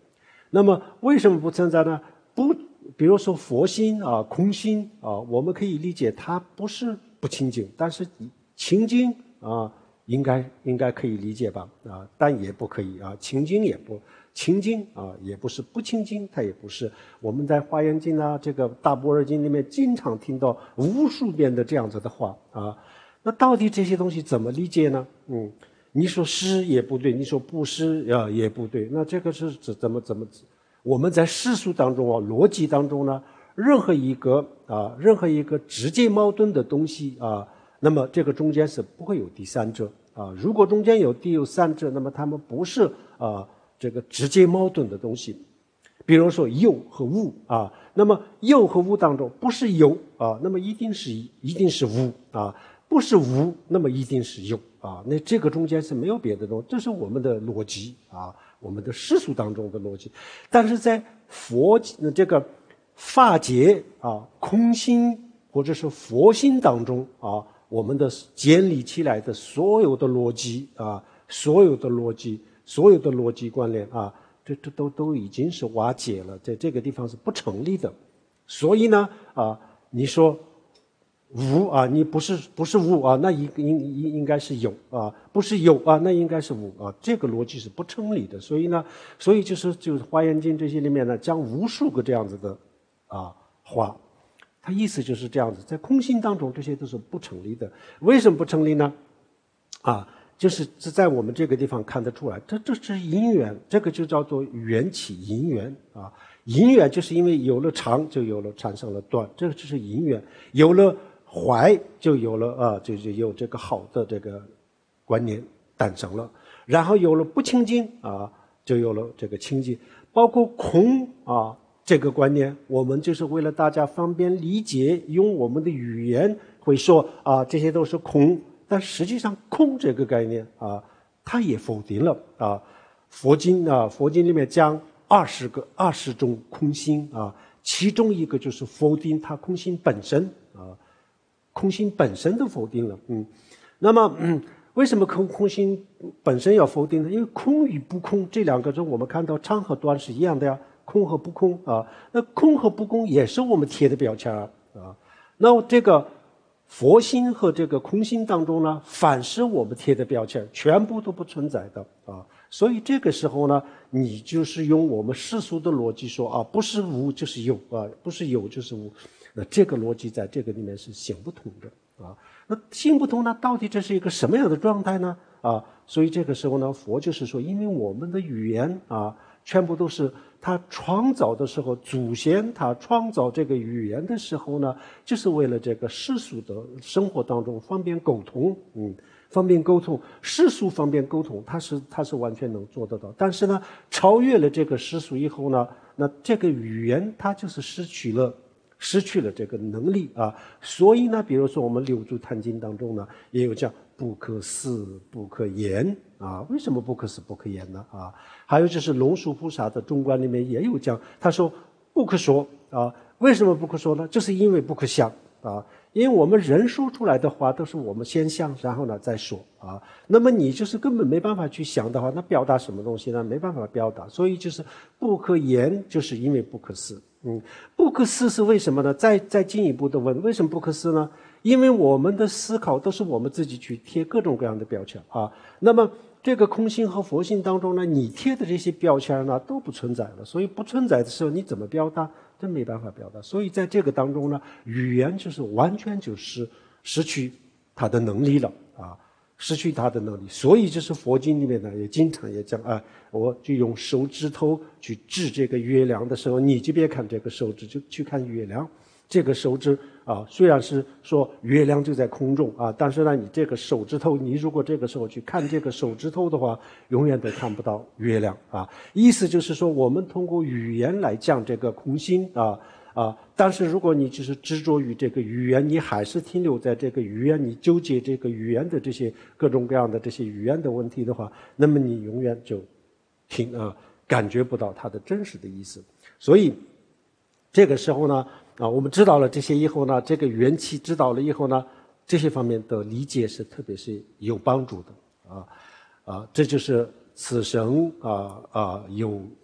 [SPEAKER 1] 那么为什么不存在呢？不，比如说佛心啊、空心啊，我们可以理解它不是不清净，但是清净啊，应该可以理解吧？啊，但也不可以啊，清净也不清净啊，也不是不清净，它也不是。我们在《华严经》啊，这个《大般若经》里面经常听到无数遍的这样子的话啊。那到底这些东西怎么理解呢？你说是也不对，你说不是也不对。那这个是怎么？我们在世俗当中啊，逻辑当中呢，任何一个直接矛盾的东西啊，那么这个中间是不会有第三者啊。如果中间有第三者，那么他们不是这个直接矛盾的东西。比如说有和无啊，那么有和无当中不是有啊，那么一定是无啊。不是无，那么一定是有啊。那这个中间是没有别的东西，这是我们的逻辑啊，我们的世俗当中的逻辑。但是在这个法界啊、空心或者是佛心当中啊，我们的建立起来的所有的逻辑啊，所有的逻辑关联啊，这都已经是瓦解了，在这个地方是不成立的。所以呢你说无啊，你不是无啊，那应该是有啊，不是有啊，那应该是无啊，这个逻辑是不成立的。所以就是华严经这些里面呢，讲无数个这样子的话，它意思就是这样子，在空性当中这些都是不成立的。为什么不成立呢？就是在我们这个地方看得出来，这是因缘，这个就叫做缘起因缘啊。因缘就是因为有了长，就有了产生了断，这个就是因缘。有了坏，就有了就有这个好的这个观念诞生了。然后有了不清净就有了这个清净。包括空这个观念，我们就是为了大家方便理解，用我们的语言会说这些都是空。但实际上空这个概念它也否定了佛经里面讲20种空性其中一个就是否定它空性本身空性本身都否定了那么为什么空性本身要否定呢？因为空与不空这两个中，我们看到长和短是一样的呀，空和不空那空和不空也是我们贴的标签那这个佛心和这个空心当中呢，凡是我们贴的标签，全部都不存在的所以这个时候呢，你就是用我们世俗的逻辑说不是无就是有不是有就是无，那这个逻辑在这个里面是行不通的那行不通呢？到底这是一个什么样的状态呢？所以这个时候呢，佛就是说，因为我们的语言全部都是他创造的时候，祖先他创造这个语言的时候呢，就是为了这个世俗的生活当中方便沟通，方便沟通，世俗方便沟通，他是完全能做得到。但是呢，超越了这个世俗以后呢，那这个语言它就是失去了这个能力所以呢，比如说我们《六祖坛经》当中呢，也有讲不可思不可言为什么不可思不可言呢还有就是龙树菩萨的中观里面也有讲，他说不可说为什么不可说呢？就是因为不可想因为我们人说出来的话都是我们先想，然后呢再说那么你就是根本没办法去想的话，那表达什么东西呢？没办法表达，所以就是不可言，就是因为不可思不可思是为什么呢？再进一步的问，为什么不可思呢？因为我们的思考都是我们自己去贴各种各样的标签那么这个空性和佛性当中呢，你贴的这些标签呢都不存在了，所以不存在的时候你怎么表达？真没办法表达。所以在这个当中呢，语言就是完全就是失去它的能力了失去它的能力。所以就是佛经里面呢也经常也讲我就用手指头去指这个月亮的时候，你就别看这个手指，就去看月亮。这个手指虽然是说月亮就在空中但是呢，你这个手指头，你如果这个时候去看这个手指头的话，永远都看不到月亮意思就是说，我们通过语言来讲这个空性但是如果你就是执着于这个语言，你还是停留在这个语言，你纠结这个语言的这些各种各样的这些语言的问题的话，那么你永远就感觉不到它的真实的意思。所以这个时候呢我们知道了这些以后呢，这个缘起知道了以后呢，这些方面的理解是特别是有帮助的这就是此生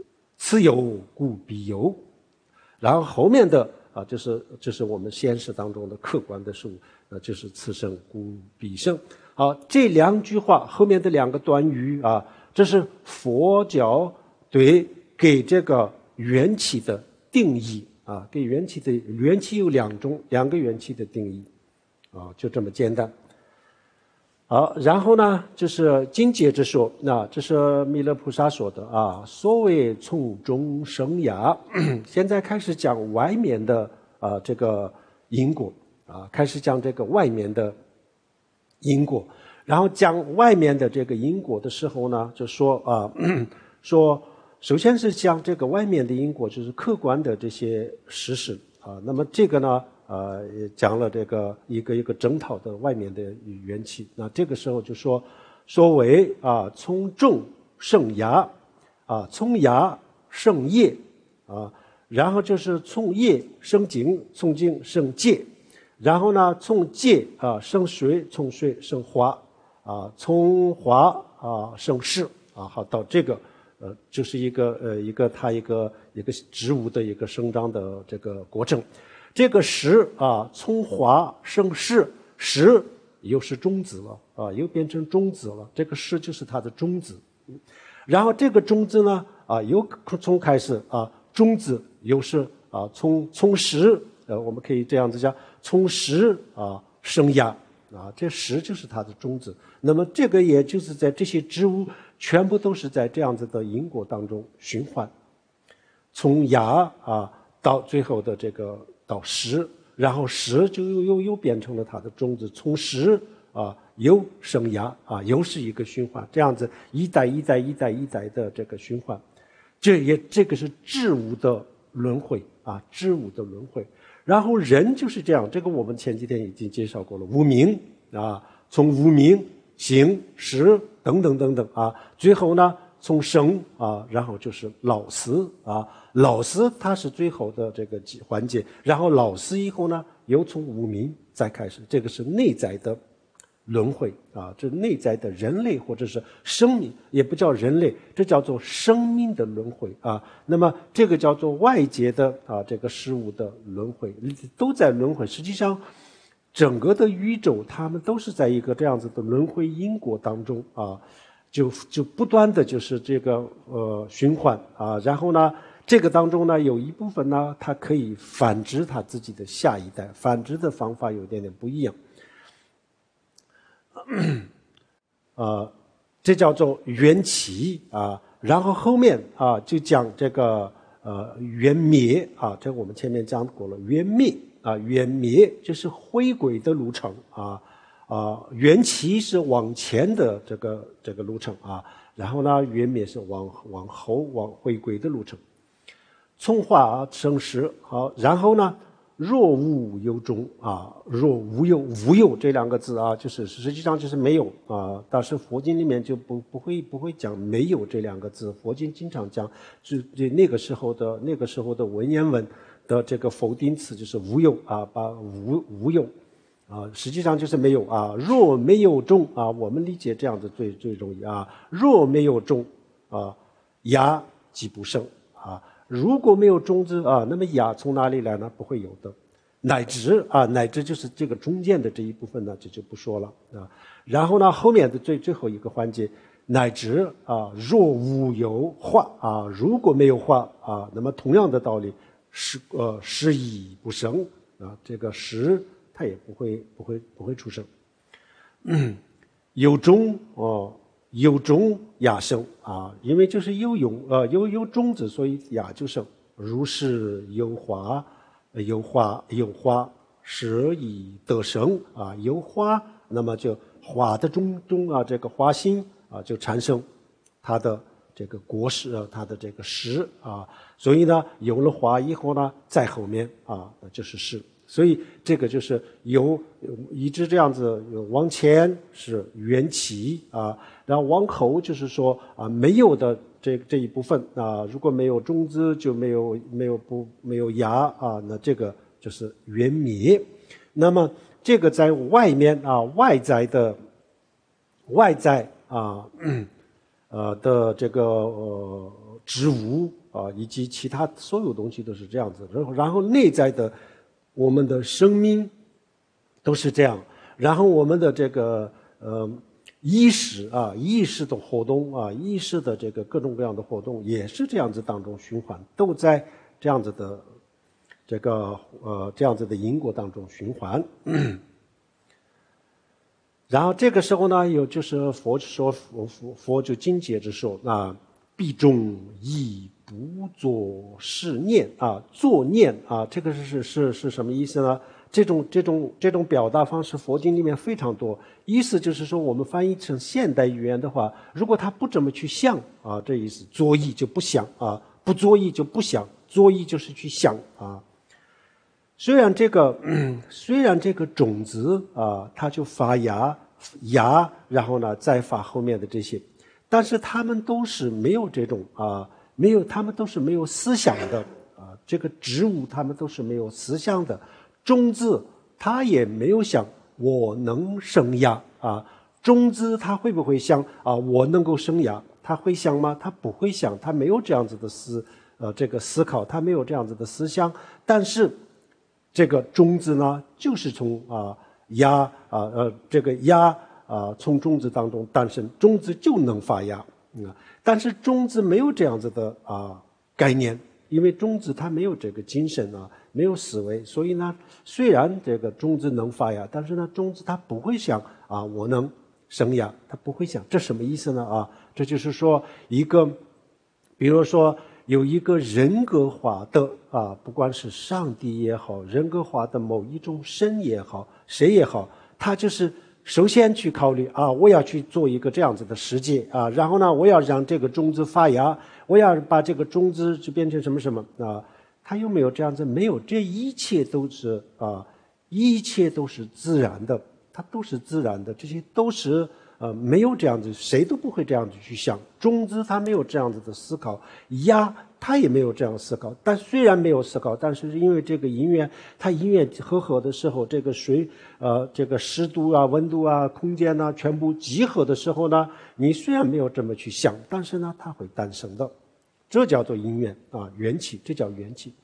[SPEAKER 1] 此有故必有。然后后面的就是我们现实当中的客观的事物，就是此生故必生。好，这2句话后面的2个短语啊，这是佛教给这个缘起的定义啊，给缘起有2个缘起的定义啊，就这么简单。好，然后呢，就是紧接着说，那这是弥勒菩萨说的啊，所谓从中生芽，现在开始讲外面的这个因果啊，开始讲这个外面的因果，然后讲外面的这个因果的时候呢，就说说首先是讲这个外面的因果，就是客观的这些事实啊，那么这个呢。也讲了这个一个整套的外面的缘起，那这个时候就说所谓从种生芽啊，从芽生叶啊，然后就是从叶生茎，从茎生芥，然后呢从芥生水，从水生花啊，从花生实啊，好，到这个就是一个植物的一个生长的这个过程。这个实从花生实，实又是种子了又变成种子了。这个实就是它的种子，然后这个种子呢又从开始种子又是从实我们可以这样子讲，从实生芽这实就是它的种子。那么这个也就是在这些植物全部都是在这样子的因果当中循环，从芽到最后的这个。到实，然后实就又变成了它的种子，从实又生芽又是一个循环，这样子一代的这个循环，这个是事物的轮回事物的轮回。然后人就是这样，这个我们前几天已经介绍过了，无明从无明行识等等最后呢从生然后就是老死老死它是最后的这个环节，然后老死以后呢又从无明再开始，这个是内在的轮回这内在的人类或者是生命，也不叫人类，这叫做生命的轮回那么这个叫做外界的这个事物的轮回，都在轮回。实际上整个的宇宙它们都是在一个这样子的轮回因果当中就不断的就是这个循环然后呢这个当中呢有一部分呢它可以繁殖它自己的下一代，繁殖的方法有点不一样这叫做缘起然后后面就讲这个缘灭这个我们前面讲过了，缘灭缘灭就是回归的路程缘起是往前的这个路程然后呢缘灭是往后往回归的路程。从化生实好，然后呢若无有中若无有，无有这2个字就是实际上就是没有但是佛经里面就不会讲没有这2个字，佛经经常讲就那个时候的文言文的这个否定词就是无有把无有实际上就是没有若没有种我们理解这样子最容易若没有种芽即不生如果没有种子那么芽从哪里来呢？不会有的。乃至就是这个中间的这一部分呢，这就不说了然后呢，后面的最后一个环节，乃至若无有化如果没有化那么同样的道理，实已不生这个实它也不会出生。有种有种芽生因为就是有种子，所以芽就生。如是有花有花实已得生有花，那么就花的中这个花心就产生它的这个果实它的这个实所以呢有了花以后呢，在后面就是实。所以这个就是一直这样子往前是缘起然后往后就是说没有的这一部分如果没有种子就没有芽那这个就是缘灭。那么这个在外面外在的的这个植物啊，以及其他所有东西都是这样子。然后内在的我们的生命都是这样，然后我们的这个意识的活动啊，意识的这个各种各样的活动也是这样子当中循环，都在这样子的这样子的因果当中循环。然后这个时候呢，有就是佛就经解之说啊，必中亦不作是念啊，作念啊，这个是什么意思呢？这种表达方式，佛经里面非常多。意思就是说，我们翻译成现代语言的话，如果他不这么去想啊，这意思作意就不想啊，不作意就不想，作意就是去想啊。虽然这个种子啊，它就发芽，然后呢再发后面的这些，但是他们都是没有这种他们都是没有思想的啊。这个植物他们都是没有思想的，种子它也没有想我能生芽啊。种子它会不会想啊我能够生芽？它会想吗？它不会想，它没有这样子的思考，它没有这样子的思想。但是这个种子呢，就是从从种子当中诞生，种子就能发芽但是种子没有这样子的概念，因为种子它没有这个精神没有思维，所以呢，虽然这个种子能发芽，但是呢，种子它不会想我能生芽，它不会想。这什么意思呢这就是说比如说有一个人格化的不管是上帝也好，人格化的某一种神也好，谁也好，他就是首先去考虑我要去做一个这样子的世界然后呢，我要让这个种子发芽，我要把这个种子就变成什么什么他有没有这样子？没有，这一切都是一切都是自然的，它都是自然的，这些都是没有这样子，谁都不会这样子去想。种子它没有这样子的思考，芽它也没有这样思考。但虽然没有思考，但是因为这个因缘，它因缘和合的时候，这个水这个湿度温度空间全部集合的时候呢，你虽然没有这么去想，但是呢，它会诞生的。这叫做因缘缘起，这叫缘起。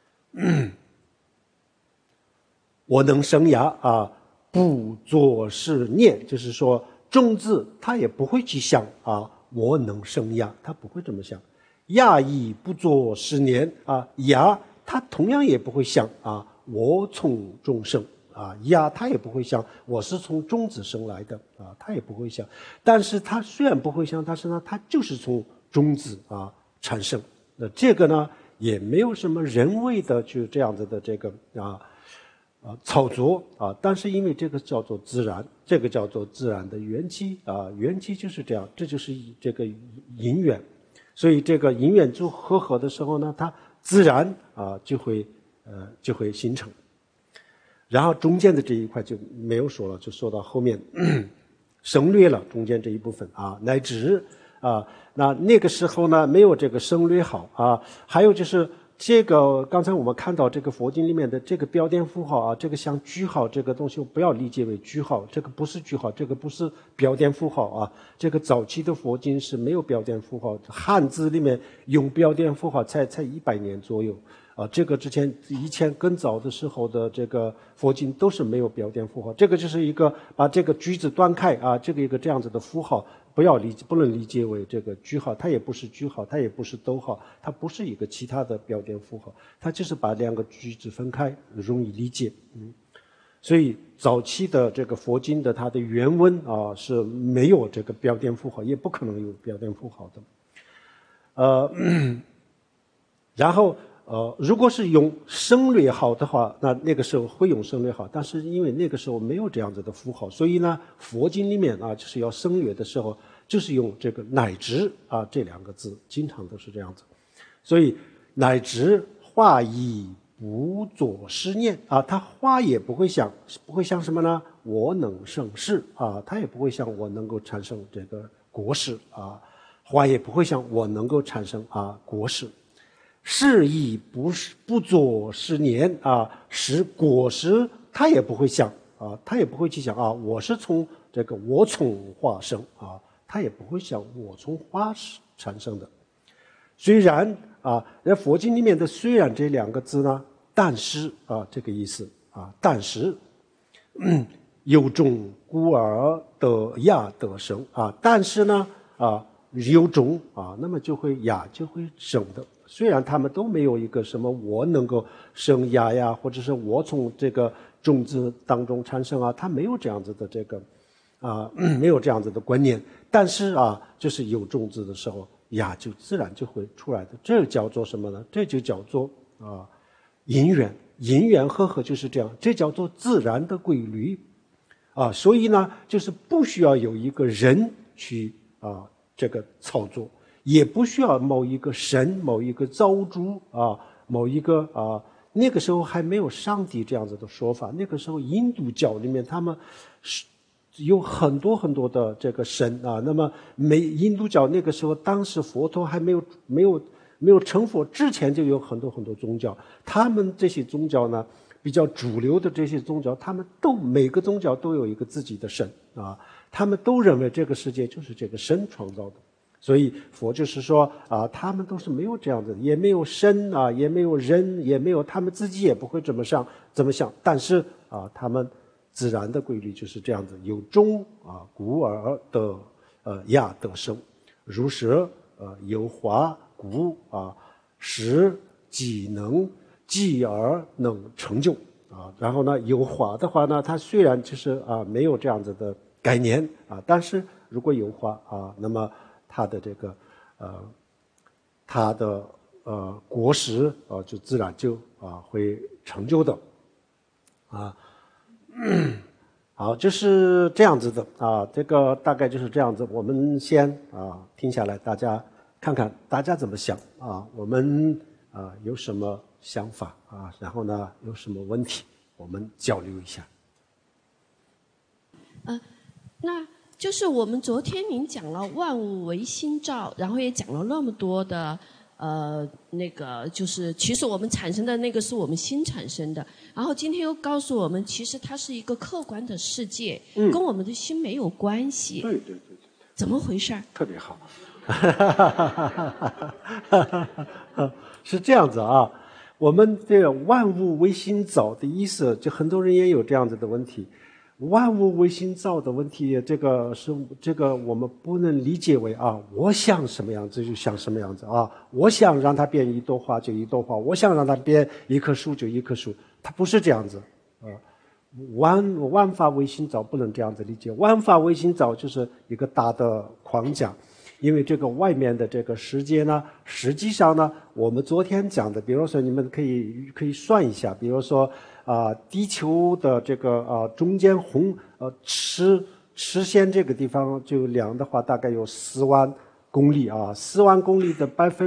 [SPEAKER 1] 我能生芽不作是念，就是说种子它也不会去想我能生芽，它不会这么想。芽亦不作是念芽它同样也不会想我从众生芽它也不会想我是从种子生来的它也不会想。但是它虽然不会想，但是呢，它就是从种子产生。那这个呢，也没有什么人为的就这样子的这个操作但是因为这个叫做自然，这个叫做自然的缘起缘起就是这样，这就是这个因缘。所以这个因缘就和合的时候呢，它自然就会形成。然后中间的这一块就没有说了，就说到后面省略了中间这一部分乃至那个时候呢，没有这个省略好还有就是这个刚才我们看到这个佛经里面的这个标点符号这个像句号这个东西不要理解为句号，这个不是句号，这个不是标点符号这个早期的佛经是没有标点符号，汉字里面用标点符号才100年左右这个以前更早的时候的这个佛经都是没有标点符号，这个就是一个把这个句子断开这个一个这样子的符号，不能理解为这个句号，它也不是句号，它也不是逗号，它不是一个其他的标点符号，它就是把两个句子分开，容易理解所以早期的这个佛经的它的原文是没有这个标点符号，也不可能有标点符号的然后如果是用省略号的话，那个时候会用省略号，但是因为那个时候没有这样子的符号，所以呢，佛经里面就是要省略的时候，就是用这个乃至这两个字，经常都是这样子。所以乃至化亦不作是念他化也不会想什么呢？我能生事他也不会想我能够产生这个果实化也不会想我能够产生果实。是亦不作是念是果实，他也不会想他也不会去想我是从这个我从花生他也不会想我从花产生的。虽然啊，在佛经里面的虽然这两个字呢，但是啊这个意思啊，但是有种故而得雅得生啊，但是呢啊有种啊，那么就会雅就会生的。虽然他们都没有一个什么我能够生雅呀，或者是我从这个种子当中产生啊，他没有这样子的这个没有这样子的观念。但是啊，就是有种子的时候，雅就自然就会出来的。这叫做什么呢？这就叫做因缘，因缘和合就是这样，这叫做自然的规律啊。所以呢，就是不需要有一个人去这个操作，也不需要某一个神、某一个造主某一个那个时候还没有上帝这样子的说法。那个时候印度教里面他们是有很多很多的这个神啊。那么印度教那个时候，当时佛陀还没有成佛之前，就有很多很多宗教。他们这些宗教呢，比较主流的这些宗教，他们每个宗教都有一个自己的神啊。他们都认为这个世界就是这个神创造的。所以佛就是说他们都是没有这样子的，也没有神也没有人，也没有，他们自己也不会这么想。但是他们自然的规律就是这样子，有种故而得雅得生，如是有化故使己能继而能成就然后呢，有化的话呢，它虽然就是没有这样子的概念但是如果有化那么它的这个它的果实就自然就会成就的好，就是这样子的这个大概就是这样子。我们先听下来，大家看看大家怎么想我们有什么想法然后呢有什么问题，我们交流一下。
[SPEAKER 2] 那就是我们昨天您讲了万物唯心造，然后也讲了那么多的那个就是其实我们产生的那个是我们心产生的，然后今天又告诉我们其实它是一个客观的世界，跟我们的心没有关系。
[SPEAKER 1] 对，
[SPEAKER 2] 怎么回事？
[SPEAKER 1] 特别好是这样子我们这个万物唯心造的意思，就很多人也有这样子的问题。万物唯心造的问题，这个我们不能理解为我想什么样子就想什么样子我想让它变一朵花就一朵花，我想让它变一棵树就一棵树，它不是这样子万法唯心造不能这样子理解。万法唯心造就是一个大的框架，因为这个外面的这个世界呢，实际上呢，我们昨天讲的，比如说你们可以算一下，比如说地球的这个中间赤线这个地方就量的话，大概有4万公里4万公里的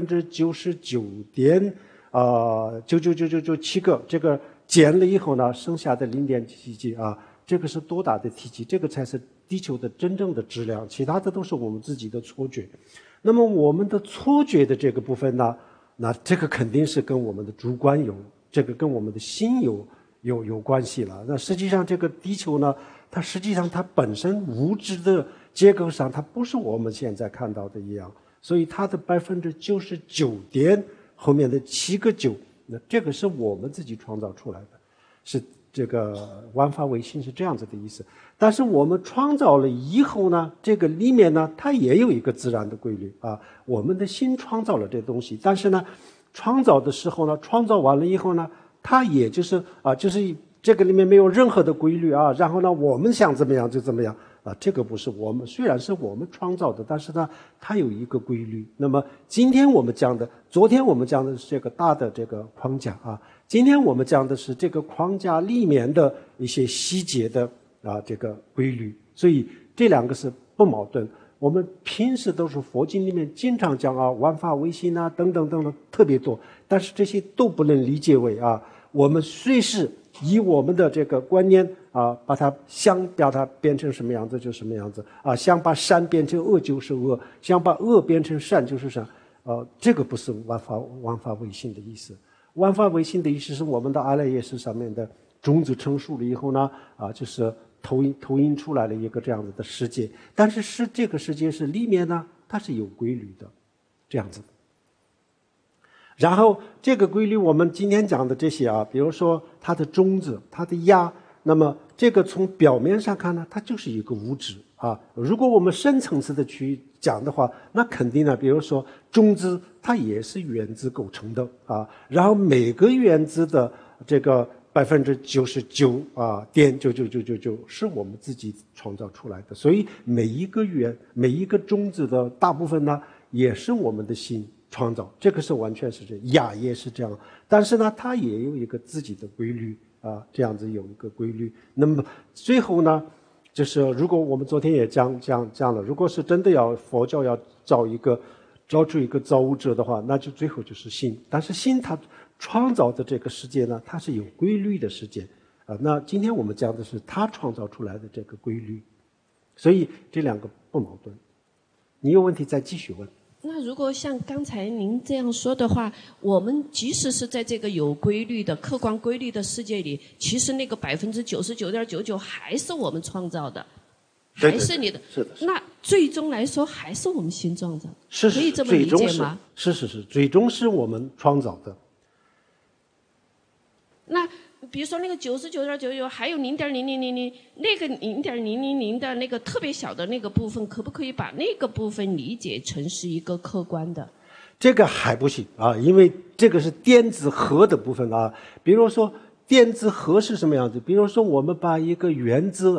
[SPEAKER 1] 99.99997个，这个减了以后呢，剩下的0.7几这个是多大的体积？这个才是地球的真正的质量，其他的都是我们自己的错觉。那么我们的错觉的这个部分呢，那这个肯定是跟我们的主观这个跟我们的心有关系了。那实际上这个地球呢，它实际上它本身物质的结构上，它不是我们现在看到的一样，所以它的99%点后面的7个9，那这个是我们自己创造出来的，是这个万法唯心是这样子的意思。但是我们创造了以后呢，这个里面呢，它也有一个自然的规律我们的心创造了这东西，但是呢，创造的时候呢，创造完了以后呢，它也就是就是这个里面没有任何的规律然后呢，我们想怎么样就怎么样这个不是我们，虽然是我们创造的，但是呢，它有一个规律。那么今天我们讲的，昨天我们讲的是这个大的这个框架今天我们讲的是这个框架里面的一些细节的这个规律，所以这两个是不矛盾。我们平时都是佛经里面经常讲万法唯心等等等等特别多，但是这些都不能理解为我们随时以我们的这个观念把它想把它变成什么样子就什么样子想把善变成恶就是恶，想把恶变成善就是善这个不是万法唯心的意思。万法唯心的意思是我们的阿赖耶识上面的种子成熟了以后呢就是投影出来了一个这样子的世界，但是这个世界是里面呢，它是有规律的，这样子然后这个规律我们今天讲的这些啊，比如说它的中子、它的压，那么这个从表面上看呢，它就是一个物质啊。如果我们深层次的去讲的话，那肯定呢，比如说中子它也是原子构成的啊，然后每个原子的这个99%啊，999999是我们自己创造出来的，所以每一个中子的大部分呢，也是我们的心创造，这个是完全是这样，亚也是这样，但是呢，它也有一个自己的规律啊，这样子有一个规律。那么最后呢，就是如果我们昨天也讲了，如果是真的要佛教要找出一个造物者的话，那就最后就是心。但是心它创造的这个世界呢，它是有规律的世界啊。那今天我们讲的是他创造出来的这个规律，所以这两个不矛盾。你有问题再继续问。
[SPEAKER 2] 那如果像刚才您这样说的话，我们即使是在这个有规律的客观规律的世界里，其实那个99.99%还是我们创造的，还是你的。
[SPEAKER 1] 是的。
[SPEAKER 2] 那最终来说还是我们心创造的，
[SPEAKER 1] 是
[SPEAKER 2] 可以这么理解吗？
[SPEAKER 1] 是，最终是我们创造的。
[SPEAKER 2] 那比如说那个99.99%，还有0.0000，那个0.000的那个特别小的那个部分，可不可以把那个部分理解成是一个客观的？
[SPEAKER 1] 这个还不行啊，因为这个是电子核的部分啊。比如说电子核是什么样子？比如说我们把一个原子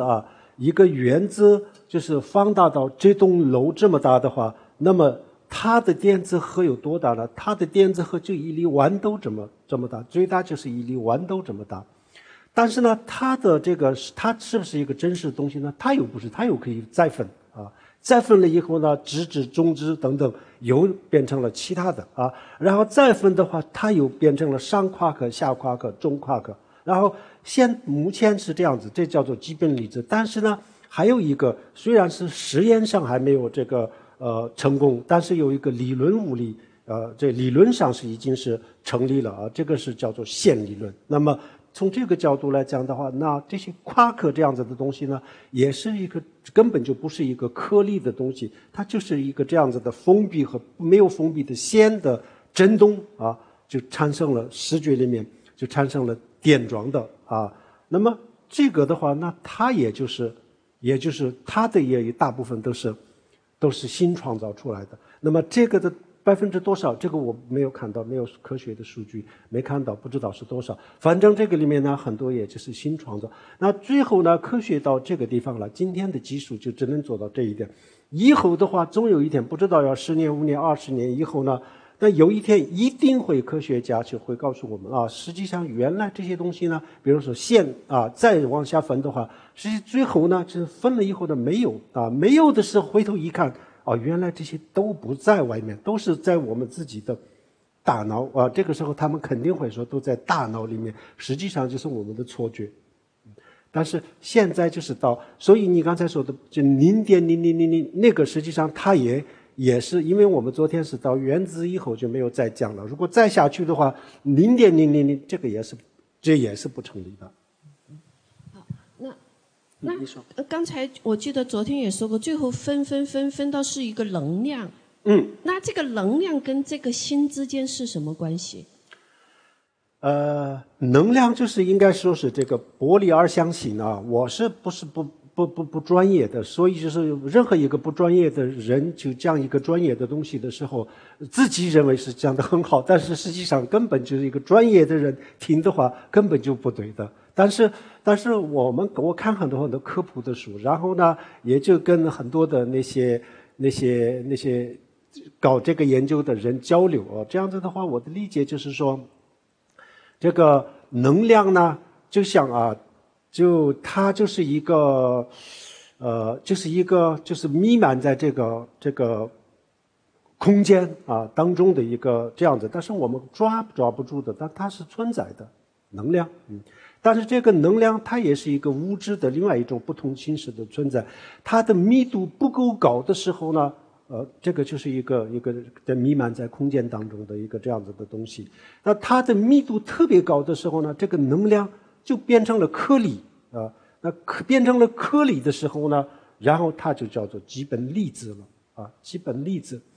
[SPEAKER 1] 就是放大到这栋楼这么大的话，那么它的电子核有多大呢？它的电子核就一粒豌豆这么大，最大就是一粒豌豆这么大。但是呢，它是不是一个真实的东西呢？它又不是，它又可以再分啊。再分了以后呢，质子、中子等等又变成了其他的啊。然后再分的话，它又变成了上夸克、下夸克、中夸克。然后目前是这样子，这叫做基本粒子。但是呢，还有一个，虽然是实验上还没有这个成功，但是有一个理论物理，这理论上是已经是成立了啊，这个是叫做线理论。那么从这个角度来讲的话，那这些夸克这样子的东西呢，也是一个根本就不是一个颗粒的东西，它就是一个这样子的封闭和没有封闭的线的振动啊，就产生了视觉里面就产生了点状的啊。那么这个的话，那它也就是它的也有大部分都是新创造出来的。那么这个的%多少，这个我没有看到，没有科学的数据，没看到，不知道是多少。反正这个里面呢，很多也就是新创造。那最后呢，科学到这个地方了，今天的技术就只能做到这一点。以后的话，总有一天，不知道要10年、5年、20年以后呢，那有一天一定会科学家就会告诉我们啊，实际上原来这些东西呢，比如说线啊，再往下分的话，实际最后呢，就是分了以后呢没有啊，没有的时候回头一看。哦，原来这些都不在外面，都是在我们自己的大脑啊。这个时候他们肯定会说都在大脑里面，实际上就是我们的错觉。但是现在就是所以你刚才说的就0.0000那个，实际上它也是因为我们昨天是到原子以后就没有再讲了。如果再下去的话，0.000这也是不成立的。
[SPEAKER 2] 那刚才我记得昨天也说过，最后分到是一个能量。那这个能量跟这个心之间是什么关系？
[SPEAKER 1] 能量就是应该说是这个波粒二象性啊。我是不是不专业的，所以就是任何一个不专业的人就讲一个专业的东西的时候，自己认为是讲得很好，但是实际上根本就是一个专业的人听的话根本就不对的。但是我看很多科普的书，然后呢，也就跟很多的那些搞这个研究的人交流啊。这样子的话，我的理解就是说，这个能量呢，就像它就是一个就是弥漫在这个空间啊当中的一个这样子，但是我们抓不住的，但它是存在的能量。但是这个能量它也是一个物质的另外一种不同形式的存在，它的密度不够高的时候呢，这个就是一个弥漫在空间当中的一个这样子的东西。那它的密度特别高的时候呢，这个能量就变成了颗粒啊。那变成了颗粒的时候呢，然后它就叫做基本粒子了啊，基本粒子。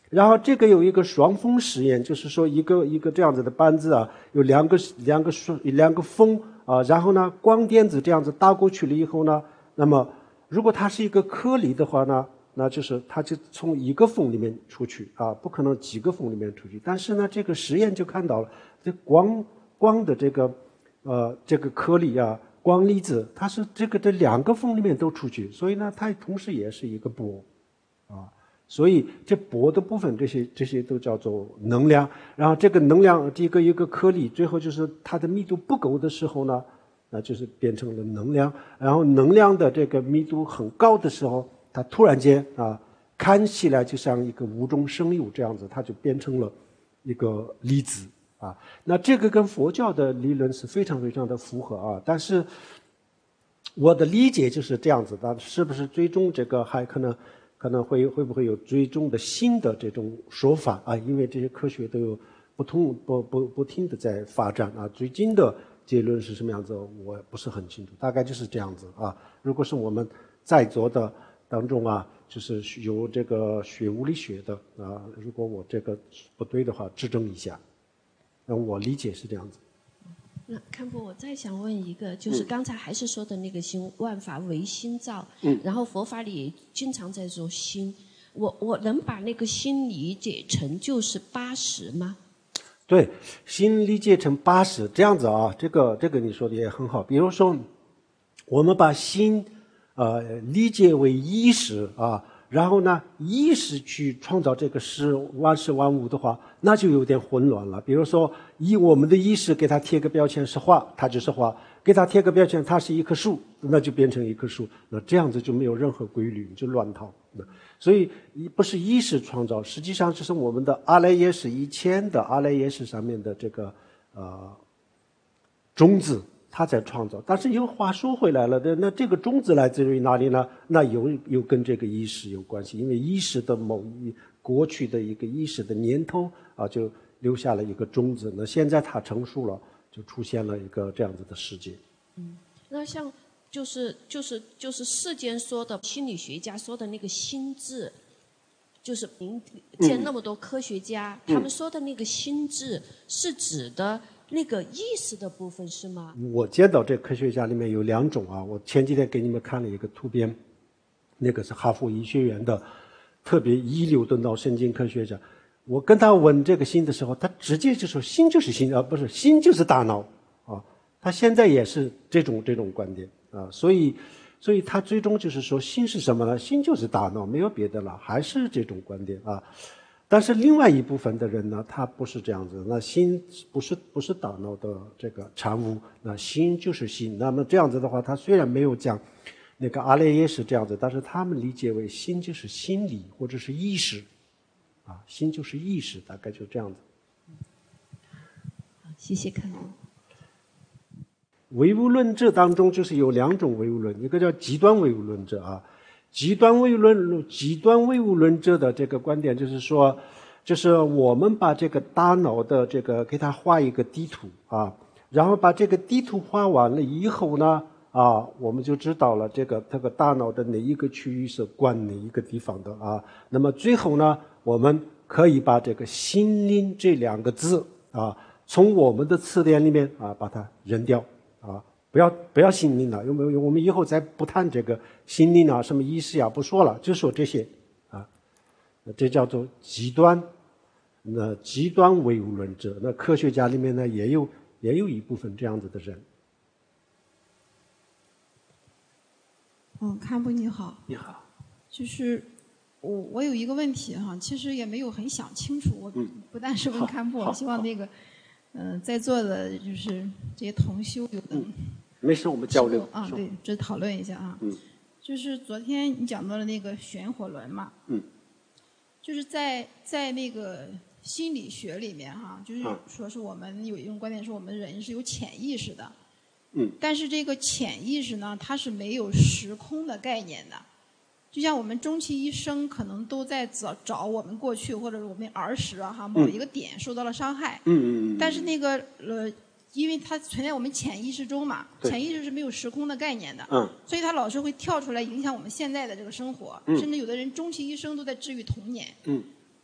[SPEAKER 1] 然后这个有一个双峰实验，就是说一个这样子的扳子啊，有两个峰啊，然后呢光电子这样子打过去了以后呢，那么如果它是一个颗粒的话呢，那就是它就从一个缝里面出去啊，不可能几个缝里面出去。但是呢，这个实验就看到了，这光的这个颗粒啊，光粒子，它是这两个缝里面都出去，所以呢，它同时也是一个波啊。所以这波的部分，这些都叫做能量。然后这个能量，一个颗粒，最后就是它的密度不够的时候呢，那就是变成了能量。然后能量的这个密度很高的时候，它突然间啊，看起来就像一个无中生有这样子，它就变成了一个粒子啊。那这个跟佛教的理论是非常非常的符合啊。但是我的理解就是这样子，但是不是最终这个还可能会不会有最终的新的这种说法啊？因为这些科学都有不停的在发展啊。最近的结论是什么样子，我不是很清楚，大概就是这样子啊。如果是我们在座的当中啊，就是有这个学物理学的啊，如果我这个不对的话，指正一下。那我理解是这样子。
[SPEAKER 2] 那康波，我再想问一个，就是刚才还是说的那个心，万法唯心造。然后佛法里经常在说心，我能把那个心理解成就是80吗？
[SPEAKER 1] 对，心理解成80这样子啊，这个你说的也很好。比如说，我们把心理解为意识啊，然后呢，意识去创造这个万事万物的话，那就有点混乱了。比如说，以我们的意识给它贴个标签是花，它就是花；给它贴个标签，它是一棵树，那就变成一棵树。那这样子就没有任何规律，就乱套。所以不是意识创造，实际上就是我们的阿赖耶识以前的阿赖耶识上面的这个种子，它在创造。但是有话说回来了，那这个种子来自于哪里呢？那有跟这个意识有关系，因为意识的过去的一个意识的年头啊，就留下了一个种子。那现在它成熟了，就出现了一个这样子的世界。
[SPEAKER 2] 那像就是世间说的心理学家说的那个心智，就是民间那么多科学家，他们说的那个心智是指的那个意识的部分是吗？
[SPEAKER 1] 我见到这科学家里面有2种啊，我前几天给你们看了一个图片，那个是哈佛医学院的特别一流的脑神经科学家。我跟他问这个心的时候，他直接就说心就是心啊，不是心就是大脑啊。他现在也是这种观点啊，所以他最终就是说心是什么呢？心就是大脑，没有别的了，还是这种观点啊。但是另外一部分的人呢，他不是这样子，那心不是大脑的这个产物，那心就是心。那么这样子的话，他虽然没有讲那个阿赖耶识这样子，但是他们理解为心就是心理或者是意识啊，心就是意识，大概就这样子。
[SPEAKER 2] 好，谢谢康波。
[SPEAKER 1] 唯物论者当中就是有2种唯物论，一个叫极端唯物论者啊。极端唯物论者的这个观点就是说，就是我们把这个大脑的这个给它画一个地图啊，然后把这个地图画完了以后呢，啊，我们就知道了这个大脑的哪一个区域是管哪一个地方的啊。那么最后呢，我们可以把这个心灵这2个字啊，从我们的词典里面啊把它扔掉啊。不要心灵了，因为我们以后再不谈这个心灵啊，什么意识啊，不说了，就说这些啊。这叫做极端唯物论者。那科学家里面呢，也有一部分这样子的人。
[SPEAKER 3] 康波你好。
[SPEAKER 1] 你好。
[SPEAKER 3] 就是我有一个问题哈，其实也没有很想清楚，我不但是问康波，我希望那个在座的就是这些同修有的。
[SPEAKER 1] 没事，我们交流
[SPEAKER 3] 啊，对，这讨论一下啊。就是昨天你讲到了那个旋火轮嘛。就是在那个心理学里面哈，就是说是我们有一种观点，是我们人是有潜意识的。但是这个潜意识呢，它是没有时空的概念的。就像我们终其一生，可能都在找我们过去或者是我们儿时啊哈某一个点受到了伤害。但是那个因为它存在我们潜意识中嘛，潜意识是没有时空的概念的，所以它老是会跳出来影响我们现在的这个生活，甚至有的人终其一生都在治愈童年。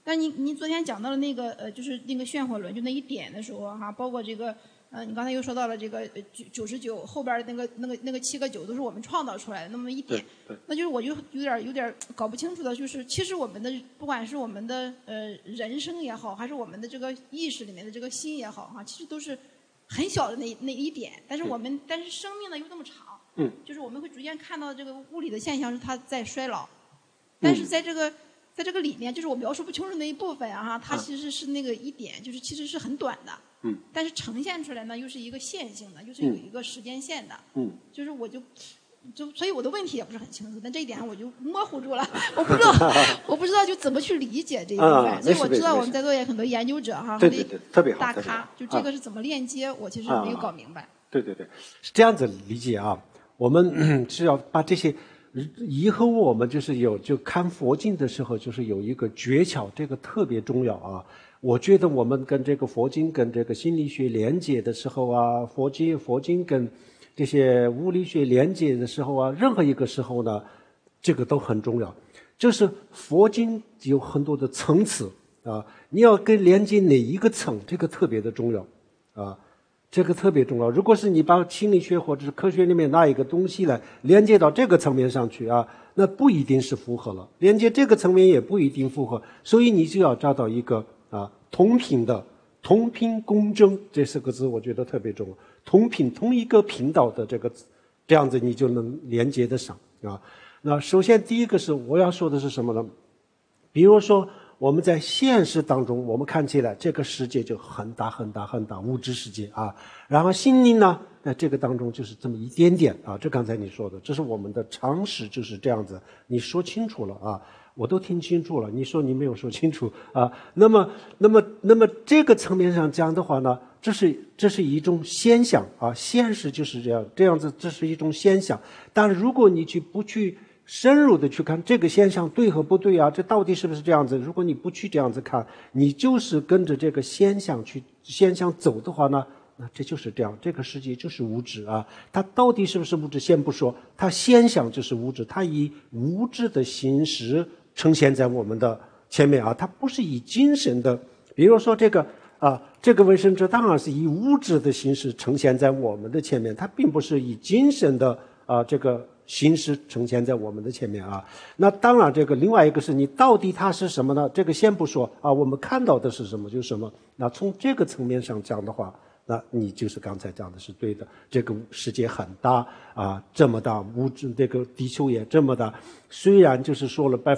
[SPEAKER 3] 但你昨天讲到了那个就是那个旋火轮就那一点的时候哈，包括这个你刚才又说到了这个99后边那个7个9都是我们创造出来的那么一点，那就是我就有点搞不清楚的，就是其实我们的不管是我们的人生也好，还是我们的这个意识里面的这个心也好哈，其实都是很小的那一点，但是生命呢又那么长，就是我们会逐渐看到这个物理的现象是它在衰老，但是在这个里面，就是我描述不清楚那一部分啊，它其实是那个一点，就是其实是很短的，但是呈现出来呢又是一个线性的，就是有一个时间线的，就是所以我的问题也不是很清楚，但这一点我就模糊住了，我不知道就怎么去理解这一部分，所以我知道我们在座也很多研究者哈，
[SPEAKER 1] 对，特别好，
[SPEAKER 3] 大咖，就这个是怎么链接，我其实没有搞明白。
[SPEAKER 1] 对，是这样子理解啊，我们是要把这些。以后我们就看佛经的时候，就是有一个诀窍，这个特别重要啊。我觉得我们跟这个佛经跟这个心理学连接的时候啊，佛经跟这些物理学连接的时候啊，任何一个时候呢，这个都很重要。就是佛经有很多的层次啊，你要跟连接哪一个层，这个特别的重要啊。这个特别重要。如果是你把心理学或者是科学里面拿一个东西来连接到这个层面上去啊，那不一定是符合了，连接这个层面也不一定符合，所以你就要找到一个同频共振这4个字，我觉得特别重要。同一个频道的这样子你就能连接得上啊。那首先第一个是我要说的是什么呢？比如说。我们在现实当中，我们看起来这个世界就很大很大很大，物质世界啊。然后心灵呢，在这个当中就是这么一点点啊。这刚才你说的，这是我们的常识，就是这样子。你说清楚了啊，我都听清楚了。你说你没有说清楚啊。那么这个层面上讲的话呢，这是一种现象啊，现实就是这样子，这是一种现象。但是如果你不去深入的去看这个现象对和不对啊，这到底是不是这样子？如果你不去这样子看，你就是跟着这个现象走的话呢，那这就是这样，这个世界就是物质啊。它到底是不是物质先不说，它现象就是物质，它以物质的形式呈现在我们的前面啊，它不是以精神的。比如说这个卫生纸当然是以物质的形式呈现在我们的前面，它并不是以精神的这个形式呈现在我们的前面啊。那当然这个另外一个是你到底它是什么呢？这个先不说啊，我们看到的是什么就是什么。那从这个层面上讲的话，那你就是刚才讲的是对的，这个世界很大啊，这么大，物质这个地球也这么大，虽然就是说了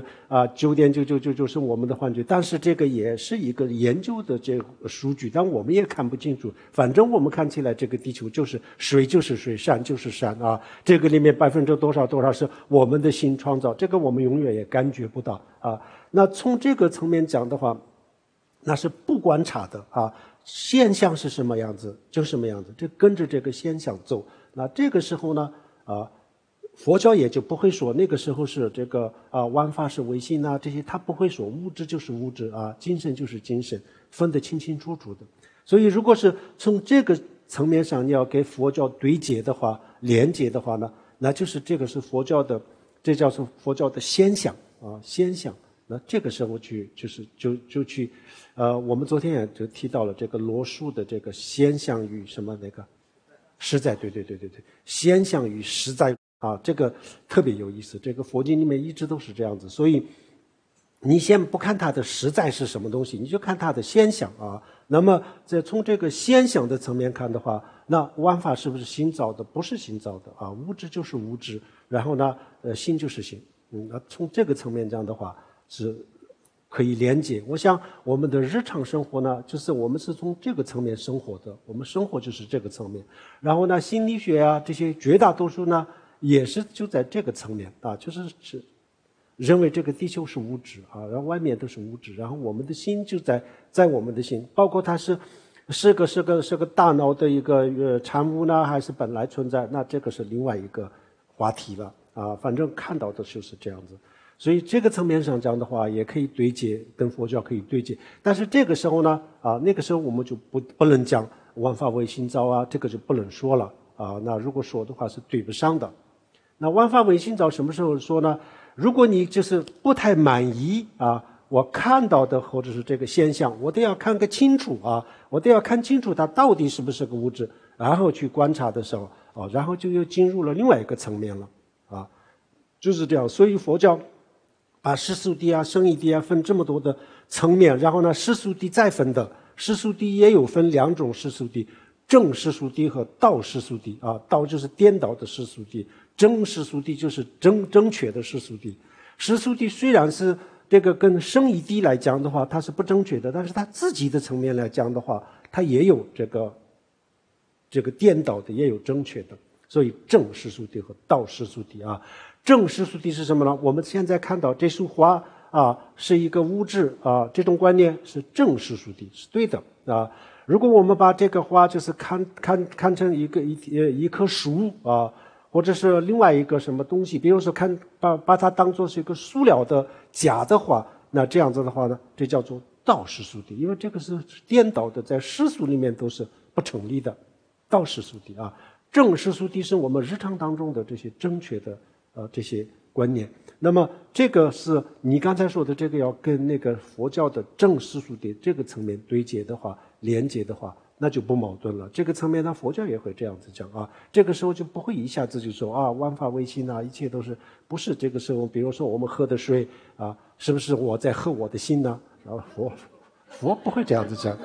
[SPEAKER 1] 9.9999是我们的幻觉，但是这个也是一个研究的这个数据，但我们也看不清楚，反正我们看起来这个地球就是水就是水，山就是山啊，这个里面多少是我们的心创造，这个我们永远也感觉不到啊。那从这个层面讲的话，那是不观察的啊。现象是什么样子就什么样子，这跟着这个现象走。那这个时候呢佛教也就不会说那个时候是这个万法是唯心啊，这些他不会说物质就是物质啊，精神就是精神，分得清清楚楚的。所以如果是从这个层面上你要给佛教对接的话，连接的话呢，那就是这个是佛教的，这叫做佛教的现象啊，现象。那这个时候去我们昨天也就提到了这个罗素的这个现象与什么那个实在，对，现象与实在啊，这个特别有意思。这个佛经里面一直都是这样子，所以你先不看它的实在是什么东西，你就看它的现象啊。那么在从这个现象的层面看的话，那万法是不是心造的？不是心造的啊，物质就是物质，然后呢心就是心。那从这个层面讲的话是可以连接。我想我们的日常生活呢，就是我们是从这个层面生活的，我们生活就是这个层面。然后呢，心理学啊这些绝大多数呢，也是就在这个层面啊，就是认为这个地球是物质啊，然后外面都是物质，然后我们的心就在我们的心，包括它是个大脑的一个产物呢，还是本来存在，那这个是另外一个话题了啊。反正看到的就是这样子。所以这个层面上讲的话，也可以对接，跟佛教可以对接。但是这个时候呢，那个时候我们就不能讲万法唯心造啊，这个就不能说了啊。那如果说的话是对不上的。那万法唯心造什么时候说呢？如果你就是不太满意啊， 我看到的或者是这个现象，我都要看个清楚啊，我都要看清楚它到底是不是个物质，然后去观察的时候啊，然后就又进入了另外一个层面了啊，就是这样。所以佛教把世俗谛啊、圣义谛啊分这么多的层面，然后呢，世俗谛再分的，世俗谛也有分2种世俗谛，正世俗谛和道世俗谛啊，道就是颠倒的世俗谛，正世俗谛就是正确的世俗谛。世俗谛虽然是这个跟圣义谛来讲的话，它是不正确的，但是它自己的层面来讲的话，它也有这个颠倒的，也有正确的。所以正世俗谛和道世俗谛啊，正世俗谛是什么呢？我们现在看到这束花啊是一个物质啊，这种观念是正世俗谛，是对的啊。如果我们把这个花就是看成一棵树啊，或者是另外一个什么东西，比如说把它当作是一个塑料的假的话，那这样子的话呢，这叫做道世俗谛，因为这个是颠倒的，在世俗里面都是不成立的。道世俗谛啊，正世俗谛是我们日常当中的这些正确的这些观念。那么这个是你刚才说的这个要跟那个佛教的正世俗谛这个层面对接的话，连接的话，那就不矛盾了。这个层面呢，佛教也会这样子讲啊。这个时候就不会一下子就说啊，万法唯心啊，一切都是不是这个时候。比如说我们喝的水啊，是不是我在喝我的心呢？然后佛不会这样子讲。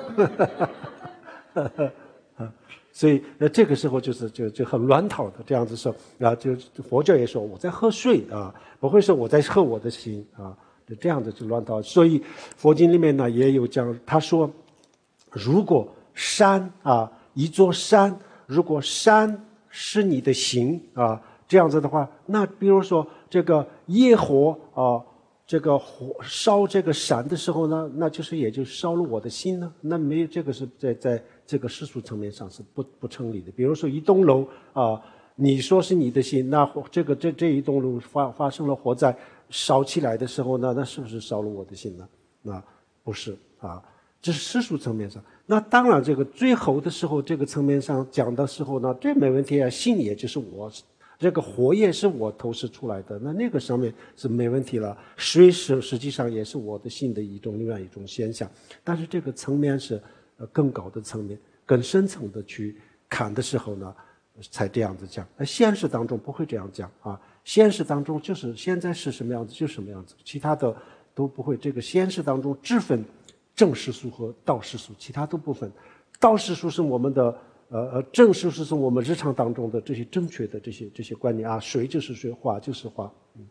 [SPEAKER 1] 所以这个时候就很乱套的这样子说啊，就佛教也说我在喝水啊，不会说我在喝我的心啊，这样子就乱套。所以佛经里面呢也有讲，他说如果山啊，一座山，如果山是你的心啊，这样子的话，那比如说这个业火啊，这个火烧这个山的时候呢，那就是也就烧了我的心呢，那没有这个是在这个世俗层面上是不成立的。比如说一栋楼啊，你说是你的心，那这一栋楼发生了火灾，烧起来的时候呢，那是不是烧了我的心呢？那不是啊，这是世俗层面上。那当然，这个最后的时候，这个层面上讲的时候呢，这没问题啊，心也就是我。这个火也是我投射出来的，那个上面是没问题了。水实际上也是我的心的另外一种现象，但是这个层面是更高的层面、更深层的去看的时候呢，才这样子讲。现实当中不会这样讲啊，现实当中就是现在是什么样子就什么样子，其他的都不会。这个现实当中只分正世俗和道世俗，其他都不分。道世俗是我们的。正世俗是我们日常当中的这些正确的这些观念啊，水就是水，花就是花，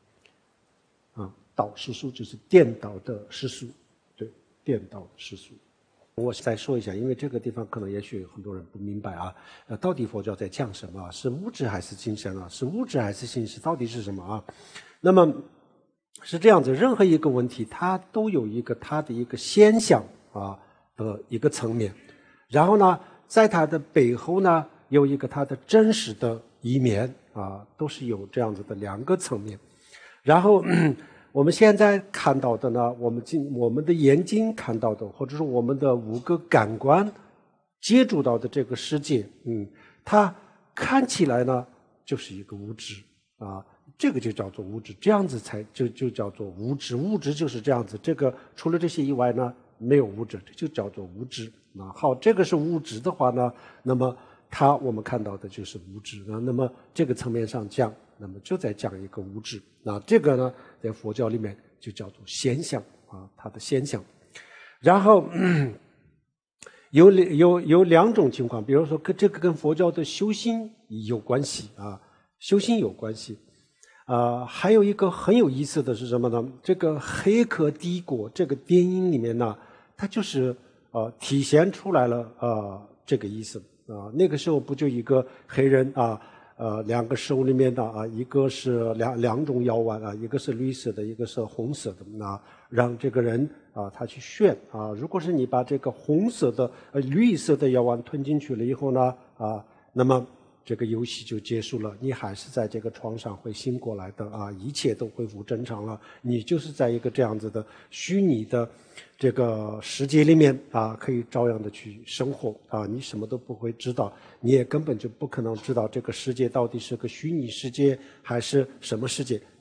[SPEAKER 1] 道世俗就是颠倒的世俗，对，颠倒的世俗。我再说一下，因为这个地方可能也许很多人不明白啊，到底佛教在讲什么？是物质还是精神啊？是物质还是心识？到底是什么啊？那么是这样子，任何一个问题，它都有它的一个现象啊的一个层面，然后呢，在它的背后呢，有它的真实的一面啊，都是有这样子的2个层面。然后我们现在看到的呢，我们的眼睛看到的，或者是我们的5个感官接触到的这个世界，它看起来呢就是一个物质啊，这个就叫做物质，这样子就叫做物质。物质就是这样子，这个除了这些以外呢，没有物质，这就叫做物质。好，这个是物质的话呢，那么我们看到的就是物质。那么这个层面上讲，那么就在讲一个物质。那这个呢，在佛教里面就叫做现象啊，它的现象。然后有2种情况，比如说这个跟佛教的修心有关系啊，修心有关系。还有一个很有意思的是什么呢？这个《黑客帝国》这个电影里面呢，它就是体现出来了这个意思啊。那个时候不就一个黑人啊，2个手里面的一个是两种药丸啊，一个是绿色的，一个是红色的让这个人他去选啊。如果是你把这个红色的绿色的药丸吞进去了以后呢那么这个游戏就结束了，你还是在这个床上会醒过来的一切都恢复正常了。你就是在一个这样子的虚拟的这个世界里面可以照样的去生活你什么都不会知道，你也根本就不可能知道这个世界到底是个虚拟世界还是什么世界，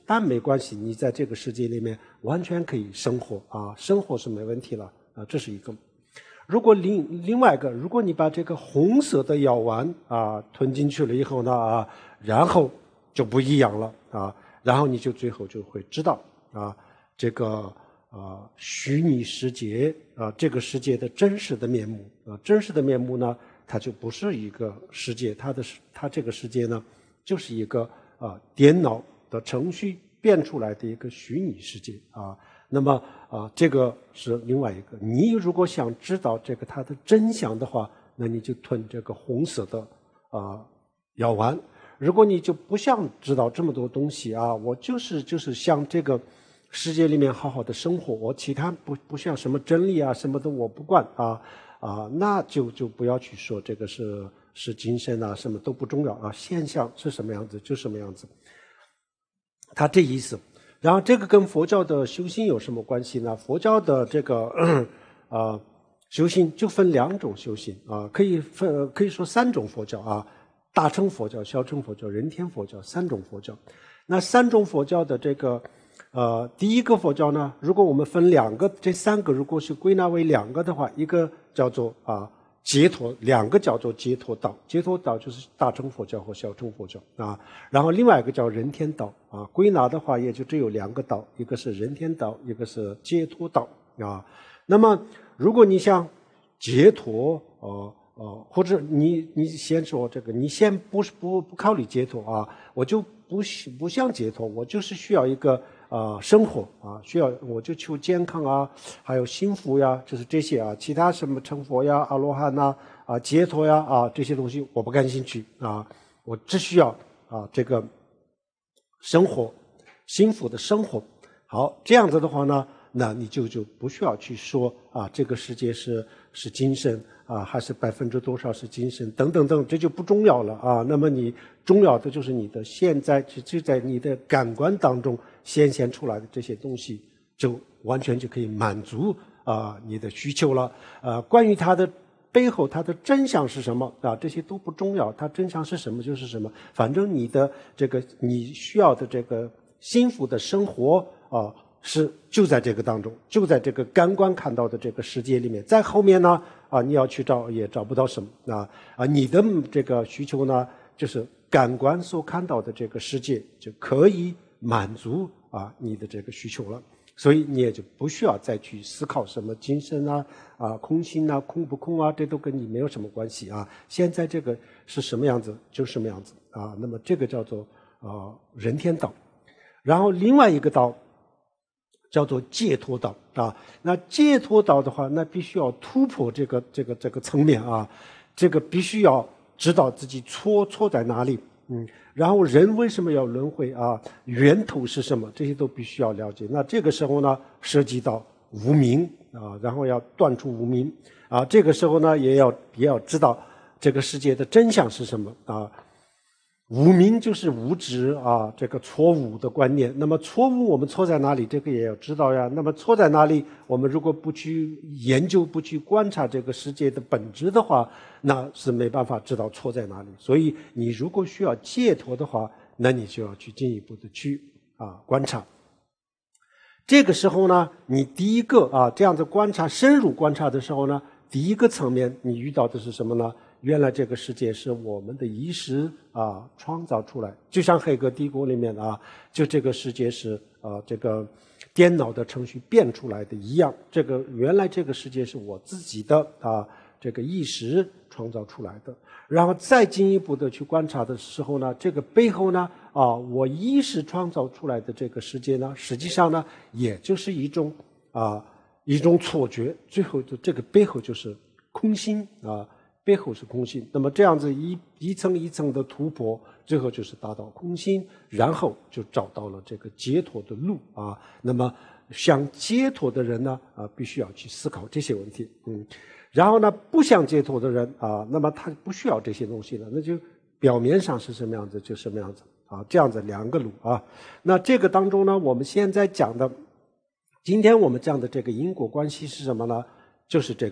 [SPEAKER 1] 但没关系，你在这个世界里面完全可以生活啊，生活是没问题了啊，这是一个。如果另外一个，如果你把这个红色的药丸啊吞进去了以后呢啊，然后就不一样了啊，然后你就最后就会知道啊，这个虚拟世界啊，这个世界的真实的面目啊，真实的面目呢，它就不是一个世界，它这个世界呢，就是一个电脑的程序变出来的一个虚拟世界啊。那么这个是另外一个。你如果想知道这个它的真相的话，那你就吞这个红色的药丸。如果你就不想知道这么多东西啊，我就是像这个世界里面好好的生活，我其他不像什么真理啊什么的我不管那就不要去说这个是精神啊，什么都不重要啊，现象是什么样子就什么样子。他这意思。然后这个跟佛教的修行有什么关系呢？佛教的这个修行就分2种修行啊，可以说3种佛教啊，大乘佛教、小乘佛教、人天佛教3种佛教。那3种佛教的这个第一个佛教呢，如果我们分2个，这3个如果是归纳为2个的话，一个叫做解脱，2个叫做解脱道，解脱道就是大乘佛教和小乘佛教啊。然后另外一个叫人天道啊，归纳的话也就只有2个道，一个是人天道，一个是解脱道啊。那么如果你想解脱或者你先说这个，你先不考虑解脱啊，我就不想解脱，我就是需要一个生活啊，我就求健康啊，还有幸福呀，就是这些啊，其他什么成佛呀、阿罗汉呐、解脱呀这些东西我不感兴趣啊，我只需要这个生活，幸福的生活。好，这样子的话呢，那你就不需要去说这个世界是精神还是多少是精神等等等，这就不重要了那么你重要的就是你的现在就在你的感官当中显现出来的这些东西，就完全就可以满足你的需求了。关于它的背后它的真相是什么这些都不重要，它真相是什么就是什么，反正你的这个你需要的这个幸福的生活就在这个当中，就在这个感官看到的这个世界里面。在后面呢你要去找也找不到什么你的这个需求呢，就是感官所看到的这个世界就可以满足你的这个需求了。所以你也就不需要再去思考什么精神空心空不空这都跟你没有什么关系现在这个是什么样子就什么样子那么这个叫做人天道。然后另外一个道叫做解脱道那解脱道的话，那必须要突破这个层面这个必须要知道自己错在哪里然后人为什么要轮回源头是什么，这些都必须要了解。那这个时候呢，涉及到无明然后要断除无明这个时候呢，也要知道这个世界的真相是什么无明就是无知这个错误的观念。那么错误我们错在哪里，这个也要知道呀。那么错在哪里，我们如果不去研究不去观察这个世界的本质的话，那是没办法知道错在哪里。所以你如果需要解脱的话，那你就要去进一步的去观察。这个时候呢，你第一个这样子观察深入观察的时候呢，第一个层面你遇到的是什么呢？原来这个世界是我们的意识创造出来，就像黑客帝国里面就这个世界是这个电脑的程序变出来的一样。原来这个世界是我自己的这个意识创造出来的。然后再进一步的去观察的时候呢，这个背后呢我意识创造出来的这个世界呢，实际上呢也就是一种错觉，最后这个背后就是空心背后是空心。那么这样子一层一层的突破，最后就是达到空心，然后就找到了这个解脱的路那么想解脱的人呢必须要去思考这些问题然后呢不想解脱的人那么他不需要这些东西了，那就表面上是什么样子就什么样子这样子2个路那这个当中呢，我们现在讲的今天我们讲的这个因果关系是什么呢？就是这个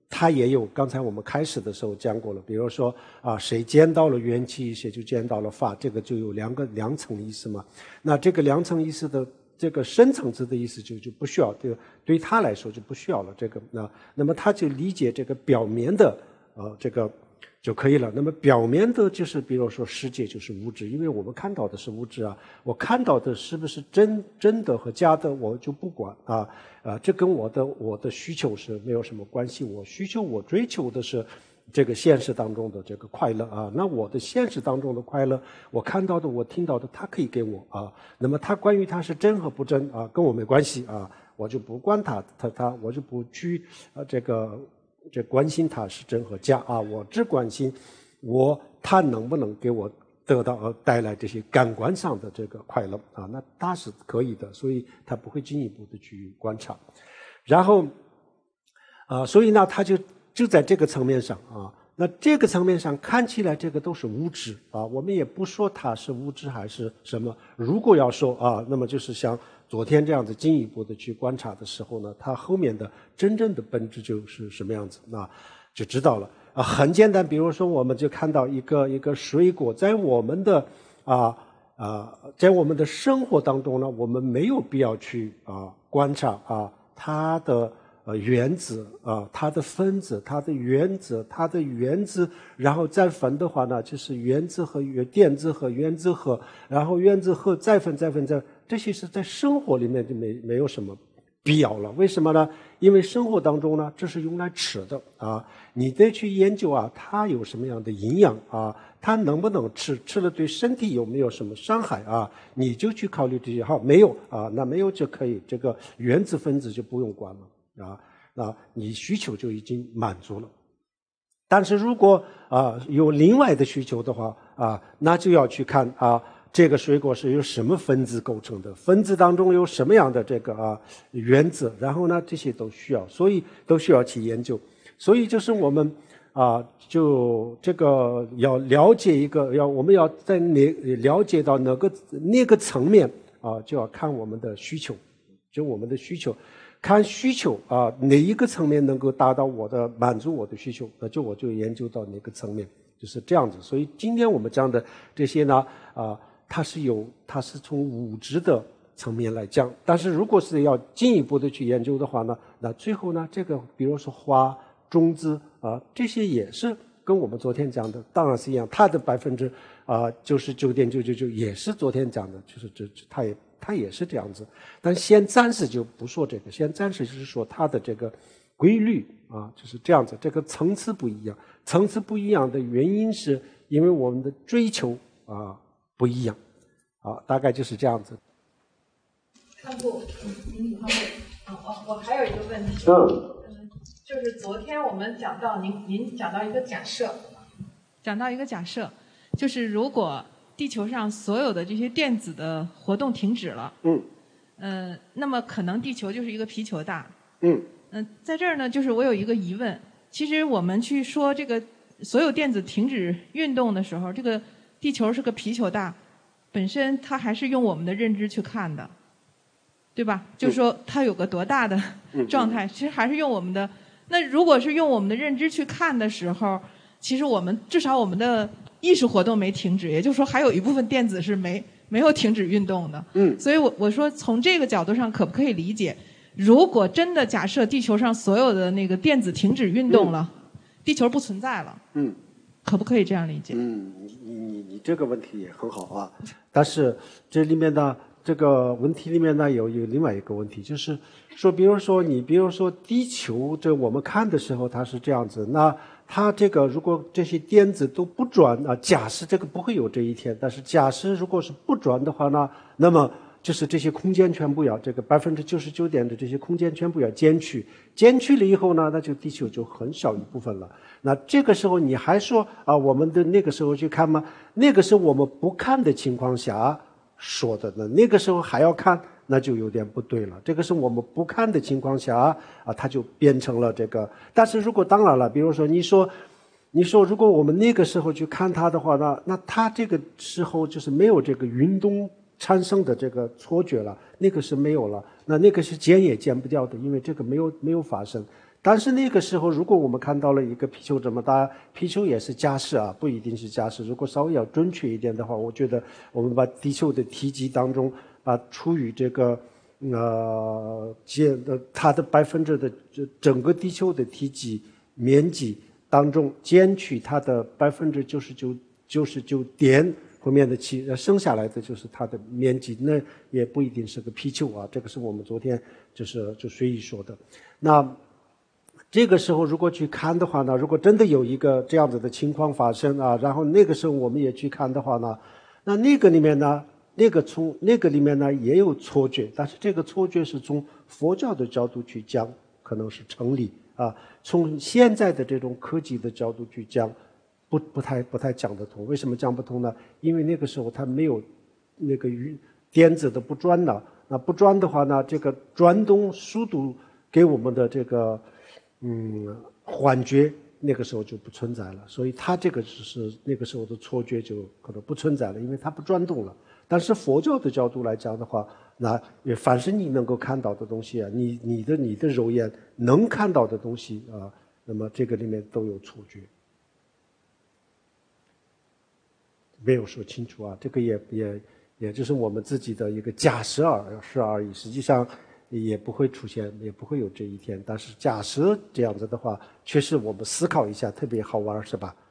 [SPEAKER 1] 它也有刚才我们开始的时候讲过了，比如说谁见到了元气，谁就见到了法，这个就有两层意思嘛。那这个两层意思的这个深层次的意思就不需要，对他来说就不需要了。这个那么他就理解这个表面的这个就可以了。那么表面的就是比如说世界就是物质，因为我们看到的是物质啊，我看到的是不是真的和假的我就不管这跟我的需求是没有什么关系。我追求的是这个现实当中的这个快乐那我的现实当中的快乐，我看到的我听到的它可以给我那么它关于它是真和不真跟我没关系我就不管它我就不去这关心它是真和假我只关心它能不能给我得到带来这些感官上的这个快乐那它是可以的，所以他不会进一步的去观察。然后所以呢他就在这个层面上那这个层面上看起来这个都是物质我们也不说它是物质还是什么。如果要说那么就是像昨天这样子进一步的去观察的时候呢，它后面的真正的本质就是什么样子，那就知道了很简单，比如说我们就看到一个水果，在我们的在我们的生活当中呢，我们没有必要去观察它的原子它的分子，它的原子，它的原子，然后再分的话呢，就是原子核、电子核、原子核，然后原子核再分，这些是在生活里面就没有什么必要了。为什么呢？因为生活当中呢，这是用来吃的你得去研究它有什么样的营养它能不能吃了对身体有没有什么伤害你就去考虑这些没有那没有就可以，这个原子分子就不用管了那你需求就已经满足了。但是如果有另外的需求的话那就要去看这个水果是由什么分子构成的，分子当中有什么样的这个原子，然后呢这些都需要，所以都需要去研究。所以就是我们就这个要了解我们要在了解到那个层面就要看我们的需求，就我们的需求，看需求哪一个层面能够达到满足我的需求，那我就研究到哪个层面，就是这样子。所以今天我们讲的这些呢它是从物质的层面来讲，但是如果是要进一步的去研究的话呢，那最后呢这个比如说花、种子这些也是跟我们昨天讲的当然是一样，它的99.999%也是昨天讲的，就是它也是这样子。但先暂时就不说这个，先暂时就是说它的这个规律就是这样子。这个层次不一样，层次不一样的原因是因为我们的追求不一样大概就是这样子。
[SPEAKER 4] 看过我还有一个问题就是昨天我们讲到您讲到一个假设，就是如果地球上所有的这些电子的活动停止了那么可能地球就是一个皮球大在这儿呢，就是我有一个疑问，其实我们去说这个所有电子停止运动的时候，这个地球是个皮球大，本身它还是用我们的认知去看的，对吧？就是说它有个多大的状态，其实还是用我们的。那如果是用我们的认知去看的时候，其实至少我们的意识活动没停止，也就是说还有一部分电子是没有停止运动的。所以我说从这个角度上可不可以理解，如果真的假设地球上所有的那个电子停止运动了，地球不存在了，可不可以这样理解？
[SPEAKER 1] 你这个问题也很好但是这里面呢，这个问题里面呢有另外一个问题，就是说，比如说地球，这我们看的时候它是这样子，那它这个如果这些电子都不转假设这个不会有这一天，但是假设如果是不转的话呢，那么就是这些空间全部要这个99%的这些空间全部要减去了以后呢，那就地球就很小一部分了。那这个时候你还说我们的那个时候去看吗？那个是我们不看的情况下说的呢，那个时候还要看，那就有点不对了。这个是我们不看的情况下它就变成了这个。但是如果当然了，比如说你说如果我们那个时候去看它的话呢，那它这个时候就是没有这个运动产生的这个错觉了，那个是没有了，那个是减也减不掉的，因为这个没有发生。 但是那个时候，如果我们看到了一个貔貅这么大，貔貅也是家饰啊，不一定是家饰。如果稍微要准确一点的话，我觉得我们把地球的体积当中，把除以这个它的整个地球的体积面积当中减去它的99.99%后面的7，剩下来的就是它的面积，那也不一定是个貔貅啊。这个是我们昨天就随意说的。那这个时候如果去看的话呢，如果真的有一个这样子的情况发生啊，然后那个时候我们也去看的话呢，那个里面呢，从那个里面呢也有错觉，但是这个错觉是从佛教的角度去讲，可能是成立啊。从现在的这种科技的角度去讲，不太讲得通。为什么讲不通呢？因为那个时候它没有那个电子的不转了，那不转的话呢，这个转动速度给我们的这个幻觉那个时候就不存在了，所以它这个是那个时候的错觉就可能不存在了，因为它不转动了。但是佛教的角度来讲的话，那凡是你能够看到的东西啊，你的肉眼能看到的东西啊，那么这个里面都有错觉。没有说清楚啊，这个也就是我们自己的一个假设而已，实际上也不会出现，也不会有这一天。但是假设这样子的话，确实我们思考一下特别好玩，是吧？